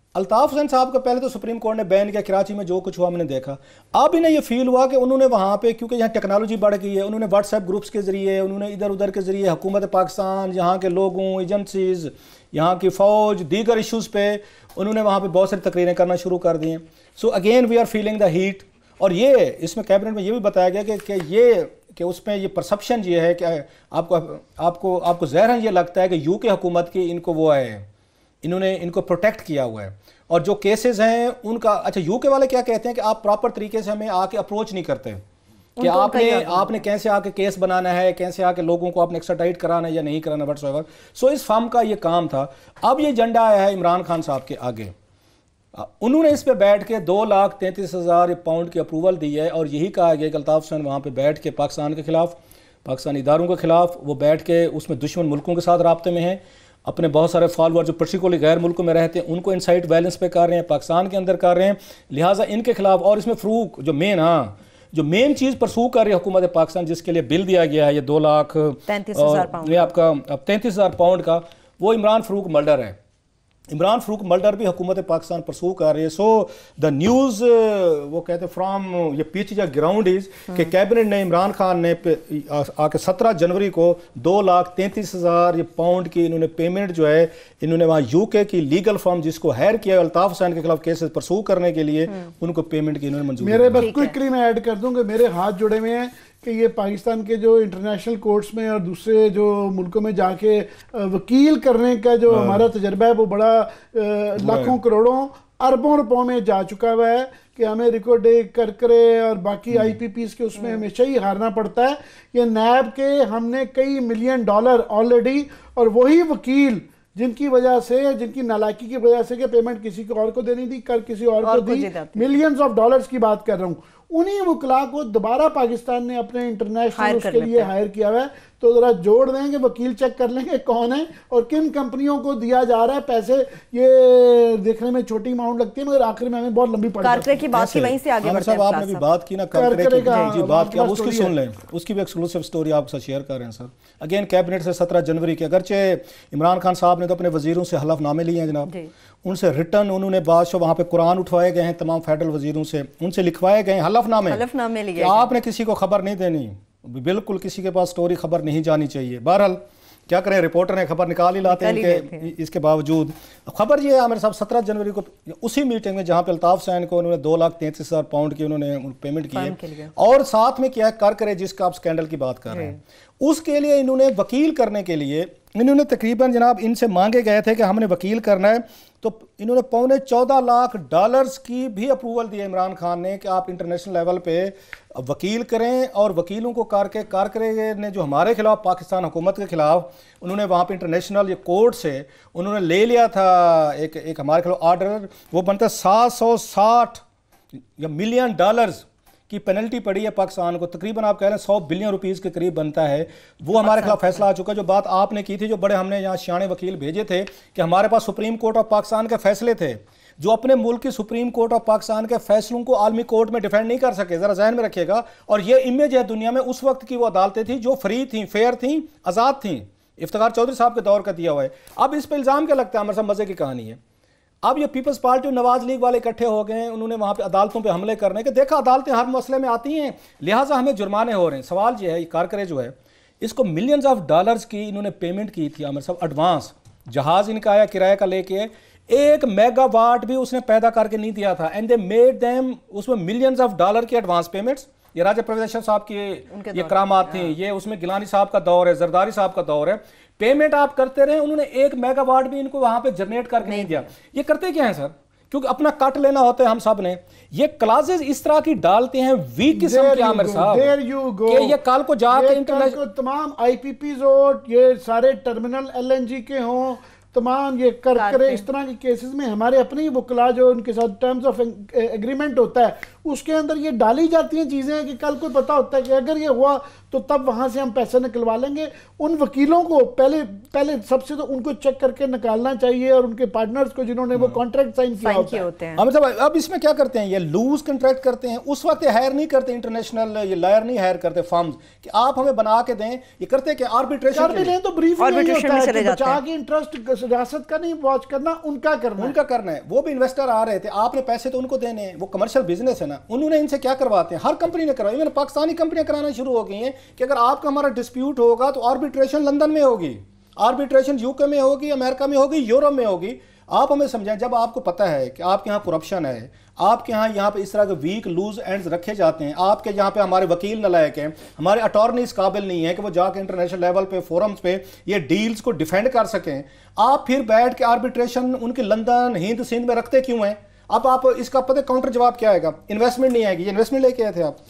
الطاف حسین صاحب کا پہلے تو سپریم کورٹ نے بین کیا کراچی میں جو کچھ ہوا ہم نے دیکھا. اب انہیں یہ فیل ہوا کہ انہوں نے وہاں پہ کیونکہ یہاں ٹیکنالوجی بڑھ گئی ہے, انہوں نے واٹس ایپ گروپس کے ذریعے, انہوں نے ادھر ادھر کے ذریعے حکومت پاکستان, یہاں کے لوگوں, ایجنسیز, یہاں کی فوج, دیگر ایشوز پہ انہوں نے وہاں پہ بہت ساری تقریریں کرنا شروع کر دی ہیں. So again we are feeling the heat. اور یہ اس میں کیبنٹ میں یہ بھی بتایا گیا کہ کہ یہ کہ اس میں یہ پرسپشن یہ ہے کہ آپ کو آپ کو آپ کو ظاہراً یہ لگتا ہے کہ یو کے حکومت کی ان کو وہ ہے, انہوں نے ان کو پروٹیکٹ کیا ہوا ہے. اور جو کیسز ہیں ان کا, اچھا یو کے والے کیا کہتے ہیں کہ آپ پراپر طریقے سے ہمیں آ کے اپروچ نہیں کرتے کہ آپ نے آپ نے کیسے آ کے کیس بنانا ہے, کیسے آ کے لوگوں کو آپ نے ایکسٹرڈائٹ کرانا ہے یا نہیں کرانا وٹس ایور. سو اس فرم کا یہ کام تھا. اب یہ ایجنڈا آیا ہے عمران خان صاحب کے آگے, انہوں نے اس پہ بیٹھ کے دو لاکھ تینتیس ہزار پاؤنڈ کی اپروول دی ہے اور یہی کہا گیا کہ الطاف حسین وہاں پہ بیٹھ کے پاکستان کے خلاف, پاکستانی اداروں کے خلاف وہ بیٹھ کے اس میں دشمن ملکوں کے ساتھ رابطے میں ہیں, اپنے بہت سارے فالوور جو پرٹیکولرلی غیر ملکوں میں رہتے ہیں ان کو انسائٹ وائلنس پہ کر رہے ہیں, پاکستان کے اندر کر رہے ہیں, لہٰذا ان کے خلاف. اور اس میں فروغ جو مین ہاں جو مین چیز پرسو کر رہی ہے حکومت پاکستان, جس کے لیے بل دیا گیا ہے یہ دو لاکھ تینتیس ہزار پاؤنڈ یہ آپ کا تینتیس ہزار پاؤنڈ کا, وہ عمران فاروق مرڈر ہے. عمران فاروق مرڈر بھی حکومت پاکستان پرسو کر رہی ہے. سو دا نیوز وہ کہتے ہیں فرام یہ پیچ یا گراؤنڈ از کہ کیبنٹ نے عمران خان نے آ کے سترہ جنوری کو دو لاکھ تینتیس ہزار یہ پاؤنڈ کی انہوں نے پیمنٹ جو ہے انہوں نے وہاں یو کے کی لیگل فرم جس کو ہائر کیا الطاف حسین کے خلاف کیسز پرسو کرنے کے لیے ان کو پیمنٹ کی انہوں نے منظور. میرے بس کوئکلی میں ایڈ کر دوں کہ میرے ہاتھ جڑے ہوئے ہیں کہ یہ پاکستان کے جو انٹرنیشنل کورٹس میں اور دوسرے جو ملکوں میں جا کے وکیل کرنے کا جو ہمارا تجربہ ہے وہ بڑا لاکھوں کروڑوں اربوں روپوں میں جا چکا ہوا ہے کہ ہمیں ریکارڈ کر کرے اور باقی آئی پی پیز کے اس میں ہمیشہ ہی ہارنا پڑتا ہے. یہ نیب کے ہم نے کئی ملین ڈالر آلریڈی, اور وہی وکیل جن کی وجہ سے جن کی نالاکی کی وجہ سے کہ پیمنٹ کسی کو اور کو دینی تھی کل کسی اور کو دی, ملینز آف ڈالرز کی بات کر رہا ہوں, انہی وکلا کو دوبارہ پاکستان نے اپنے انٹرنیشنل اس کے لیے ہائر کیا ہوا ہے. تو ذرا جوڑ دیں گے, وکیل چیک کر لیں گے کون ہے اور کن کمپنیوں کو دیا جا رہا ہے پیسے. یہ دیکھنے میں چھوٹی اماؤنٹ لگتی ہے مگر آخر میں ہمیں بہت لمبی پڑ جاتی ہے. کارکرے کی بات کی وہیں سے آگے بڑھتے ہیں. آپ نے بھی بات کی نا کارکرے کی, جی بات کیا اس کی سن لیں, اس کی بھی ایکسکلوسیو سٹوری آپ کے ساتھ شیئر کر رہے ہیں سر. اگین کیبنٹ سے سترہ جنوری کے, اگرچہ عمران خان صاحب نے تو اپنے وزیروں سے حلف نامے لیے ہیں جناب, ان سے ریٹرن انہوں نے بادشاہ وہاں پہ قرآن اٹھوائے گئے ہیں تمام فیڈرل وزیروں سے, ان سے لکھوائے گئے ہیں حلف نامے کہ آپ نے کسی کو خبر نہیں دینی, بالکل کسی کے پاس سٹوری خبر نہیں جانی چاہیے. بہرحال کیا کریں, رپورٹر نے خبر نکال ہی لاتے ہیں کہ اس کے باوجود خبر یہ ہے عامر صاحب سترہ جنوری کو اسی میٹنگ میں جہاں پہ الطاف حسین کو انہوں نے دو لاکھ تینتیس ہزار پاؤنڈ کی انہوں نے پیمنٹ کی ہے, اور ساتھ میں کیا کر کرے جس کا آپ سکینڈل کی بات کر رہے ہیں, اس کے لیے انہوں نے وکیل کرنے کے لیے انہوں نے تقریباً جناب ان سے مانگے گئے تھے کہ ہم نے وکیل کرنا ہے, تو انہوں نے پونے چودہ لاکھ ڈالرز کی بھی اپروول دی ہے عمران خان نے کہ آپ انٹرنیشنل لیول پہ وکیل کریں. اور وکیلوں کو کار کے کار کرے نے جو ہمارے خلاف پاکستان حکومت کے خلاف انہوں نے وہاں پہ انٹرنیشنل یہ کورٹ سے انہوں نے لے لیا تھا ایک ایک ہمارے خلاف آرڈر, وہ بنتا ہے سات سو ساٹھ یا ملین ڈالرز کی پینلٹی پڑی ہے پاکستان کو, تقریباً آپ کہہ رہے ہیں سو بلین روپیز کے قریب بنتا ہے. وہ ہمارے خلاف فیصلہ آ چکا. جو بات آپ نے کی تھی, جو بڑے ہم نے یہاں شیانے وکیل بھیجے تھے کہ ہمارے پاس سپریم کورٹ آف پاکستان کے فیصلے تھے, جو اپنے ملک کی سپریم کورٹ آف پاکستان کے فیصلوں کو عالمی کورٹ میں ڈیفینڈ نہیں کر سکے, ذرا ذہن میں رکھیے گا. اور یہ امیج ہے دنیا میں اس وقت کی وہ عدالتیں تھیں جو فری تھیں, فیئر تھیں, آزاد تھیں, افتخار چودھری صاحب کے دور کا دیا ہوا ہے. اب اس پہ الزام کیا لگتا ہے ہمارے ساتھ, مزے کی کہانی ہے. اب یہ پیپلز پارٹی اور نواز لیگ والے اکٹھے ہو گئے ہیں, انہوں نے وہاں پہ عدالتوں پہ حملے کرنے کہ دیکھا عدالتیں ہر مسئلے میں آتی ہیں لہٰذا ہمیں جرمانے ہو رہے ہیں. سوال یہ ہے, یہ کارکرے جو ہے اس کو ملینز آف ڈالرز کی انہوں نے پیمنٹ کی تھی عامر صاحب ایڈوانس, جہاز ان کا آیا کرایہ کا لے کے, ایک میگا واٹ بھی اس نے پیدا کر کے نہیں دیا تھا, اینڈ دے میڈ دیم اس میں ملینز آف ڈالر کی ایڈوانس پیمنٹس. یہ راجہ پرویز اشرف صاحب کی یہ کرامات تھیں, یہ اس میں گیلانی صاحب کا دور ہے, زرداری صاحب کا دور ہے, پیمنٹ آپ کرتے رہے. انہوں نے ایک میگا واٹ بھی ان کو وہاں پہ جنریٹ کر کے نہیں دیا. یہ کرتے کیا ہیں سر, کیونکہ اپنا کٹ لینا ہوتا ہے ہم سب نے. یہ کلازز اس طرح کی ڈالتے ہیں ویک قسم کے عامر صاحب کہ یہ کال کو جا کے انٹرنیشنل تمام آئی پی پیز ہو, یہ سارے ٹرمینل ایل این جی کے ہوں, تمام یہ کر کرے اس طرح کے کیسز میں ہمارے اپنے وکلا جو ان کے ساتھ ٹرمز آف ایگریمنٹ ہوتا ہے اس کے اندر یہ ڈالی جاتی ہیں چیزیں کہ کل کوئی پتہ ہوتا ہے کہ اگر یہ ہوا تو تب وہاں سے ہم پیسے نکلوا لیں گے. ان وکیلوں کو پہلے پہلے سب سے تو ان کو چیک کر کے نکالنا چاہیے, اور ان کے پارٹنرز کو جنہوں نے وہ کانٹریکٹ سائن کیا ہوتا ہے. اب اس میں کیا کرتے ہیں, یہ لوز کنٹریکٹ کرتے ہیں. اس وقت یہ ہائر نہیں کرتے, انٹرنیشنل یہ لائر نہیں ہائر کرتے فارمز کہ آپ ہمیں بنا کے دیں. یہ کرتے کہ آربیٹریشن کر لیں تو بریفنگ نہیں ہوتا ہے, بچا کے انٹرسٹ ریاست کا نہیں واچ کرنا, ان کا کرنا ان کا کرنا ہے. وہ بھی انویسٹر آ رہے تھے, آپ نے پیسے تو ان کو دینے ہیں, وہ کمرشل بزنس ہے نا, انہوں نے ان سے کیا کرواتے ہیں, ہر کمپنی نے کروائی. ایون پاکستانی کمپنیاں کرانا شروع ہو گئی ہیں کہ اگر آپ کا ہمارا ڈسپیوٹ ہوگا تو آربیٹریشن لندن میں ہوگی, آربیٹریشن یو کے میں ہوگی, امریکہ میں ہوگی, یورپ میں ہوگی. آپ ہمیں سمجھیں, جب آپ کو پتہ ہے کہ آپ کے یہاں کرپشن ہے, آپ کے ہاں یہاں پہ اس طرح کے ویک لوز اینڈز رکھے جاتے ہیں, آپ کے یہاں پہ ہمارے وکیل نالائق ہیں, ہمارے اٹارنیز قابل نہیں ہیں کہ وہ جا کے انٹرنیشنل لیول پہ فورمز پہ یہ ڈیلز کو ڈیفینڈ کر سکیں, آپ پھر بیٹھ کے آربیٹریشن ان کے لندن ہند سندھ میں رکھتے کیوں ہیں؟ اب آپ اس کا پتہ کاؤنٹر جواب کیا آئے گا, انویسٹمنٹ نہیں آئے گی. یہ انویسٹمنٹ لے کے آئے تھے آپ,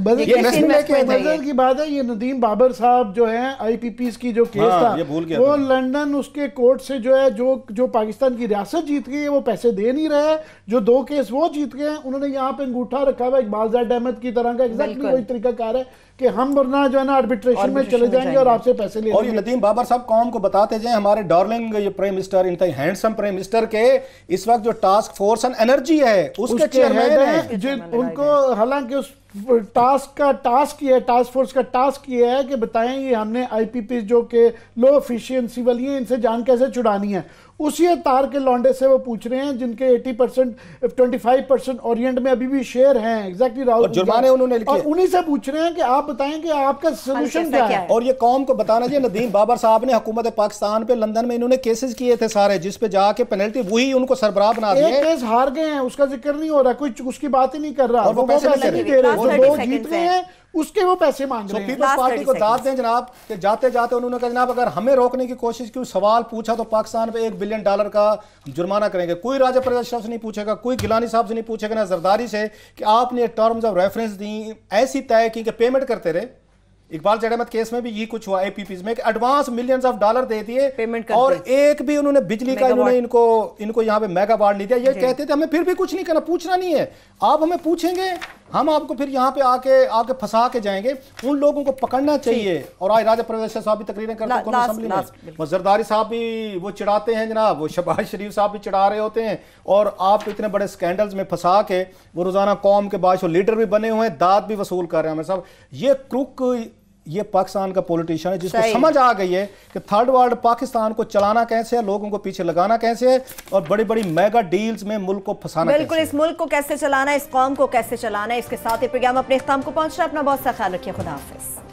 بدر کی بات ہے. یہ ندیم بابر صاحب جو ہیں آئی پی پیز کی جو کیس تھا, وہ لنڈن اس کے کورٹ سے جو ہے جو جو پاکستان کی ریاست جیت گئی ہے وہ پیسے دے نہیں رہے. جو دو کیس وہ جیت گئے ہیں, انہوں نے یہاں پہ انگوٹھا رکھا ہوا اقبال زیڈ احمد کی طرح کا, ایگزیکٹلی وہی طریقہ کار ہے کہ ہم ورنہ جو ہے نا آربیٹریشن میں چلے جائیں گے اور آپ سے پیسے لے لیں گے. اور یہ ندیم بابر صاحب قوم کو بتاتے جائیں, ہمارے ڈارلنگ یہ پرائم منسٹر, انتہائی ہینڈسم پرائم منسٹر کے اس وقت جو ٹاسک فورس اینڈ انرجی ہے اس کے چیئرمین ہیں. ان کو حالانکہ اس ٹاسک کا ٹاسک یہ ہے, ٹاسک فورس کا ٹاسک یہ ہے کہ بتائیں یہ ہم نے آئی پی پی جو کہ لو افیشینسی والی ہیں, ان سے جان کیسے چھڑانی ہے. اسی تار کے لانڈے سے وہ پوچھ رہے ہیں جن کے eighty percent twenty five percent orient میں ابھی بھی شیئر ہیں, ایگزیکٹلی راہل, جرمانے انہوں نے لکھے, اور انہی سے پوچھ رہے ہیں کہ آپ بتائیں کہ آپ کا سولوشن کیا ہے. اور یہ قوم کو بتانا چاہیے, ندیم بابر صاحب نے حکومت پاکستان پہ لندن میں انہوں نے کیسز کیے تھے سارے, جس پہ جا کے پینلٹی وہی ان کو سربراہ بنا دیے. ایک کیس ہار گئے ہیں, اس کا ذکر نہیں ہو رہا, کوئی اس کی بات ہی نہیں کر رہا, اور وہ پیسے نہیں دے رہے, وہ جیت گئے ہیں اس کے وہ پیسے مانگ رہے ہیں. پیپلز پارٹی کو داد دیں جناب کہ جاتے جاتے انہوں نے کہا جناب اگر ہمیں روکنے کی کوشش کی, سوال پوچھا تو پاکستان پہ ایک بلین ڈالر کا جرمانہ کریں گے. کوئی راجہ پرید اشرف سے نہیں پوچھے گا, کوئی گیلانی صاحب سے نہیں پوچھے گا, نہ زرداری سے کہ آپ نے ٹرمز آف ریفرنس دیں, ایسی طے کی کہ پیمنٹ کرتے رہے. اقبال زیڈ احمد کیس میں بھی یہ کچھ ہوا, اے پی پیز میں کہ ایڈوانس ملینز آف ڈالر دے دیے, اور ایک بھی انہوں نے بجلی کا انہوں نے ان کو ان کو یہاں پہ میگا وارڈ نہیں دیا. یہ کہتے تھے ہمیں پھر بھی کچھ نہیں کرنا, پوچھنا نہیں ہے, آپ ہمیں پوچھیں گے ہم آپ کو پھر یہاں پہ آ کے آ کے پھنسا کے جائیں گے. ان لوگوں کو پکڑنا چاہیے. اور آج راجہ پرویز صاحب بھی تقریریں کرتے ہیں قومی اسمبلی میں, وہ زرداری صاحب بھی وہ چڑھاتے ہیں جناب, وہ شہباز شریف صاحب بھی چڑھا رہے ہوتے ہیں, اور آپ کو اتنے بڑے سکینڈلز میں پھنسا کے وہ روزانہ قوم کے باعث لیڈر بھی بنے ہوئے ہیں, داد بھی وصول کر رہے ہیں. ہمیں صاحب یہ کرک یہ پاکستان کا پولیٹیشین ہے جس کو سمجھ آ گئی ہے کہ تھرڈ ورلڈ پاکستان کو چلانا کیسے ہے, لوگوں کو پیچھے لگانا کیسے ہے, اور بڑی بڑی میگا ڈیلز میں ملک کو پھنسانا کیسے ہے. بالکل, اس ملک کو کیسے چلانا ہے, اس قوم کو کیسے چلانا ہے. اس کے ساتھ یہ پروگرام اپنے اختتام کو پہنچ رہا ہے. اپنا بہت سا خیال رکھیے. خدا حافظ.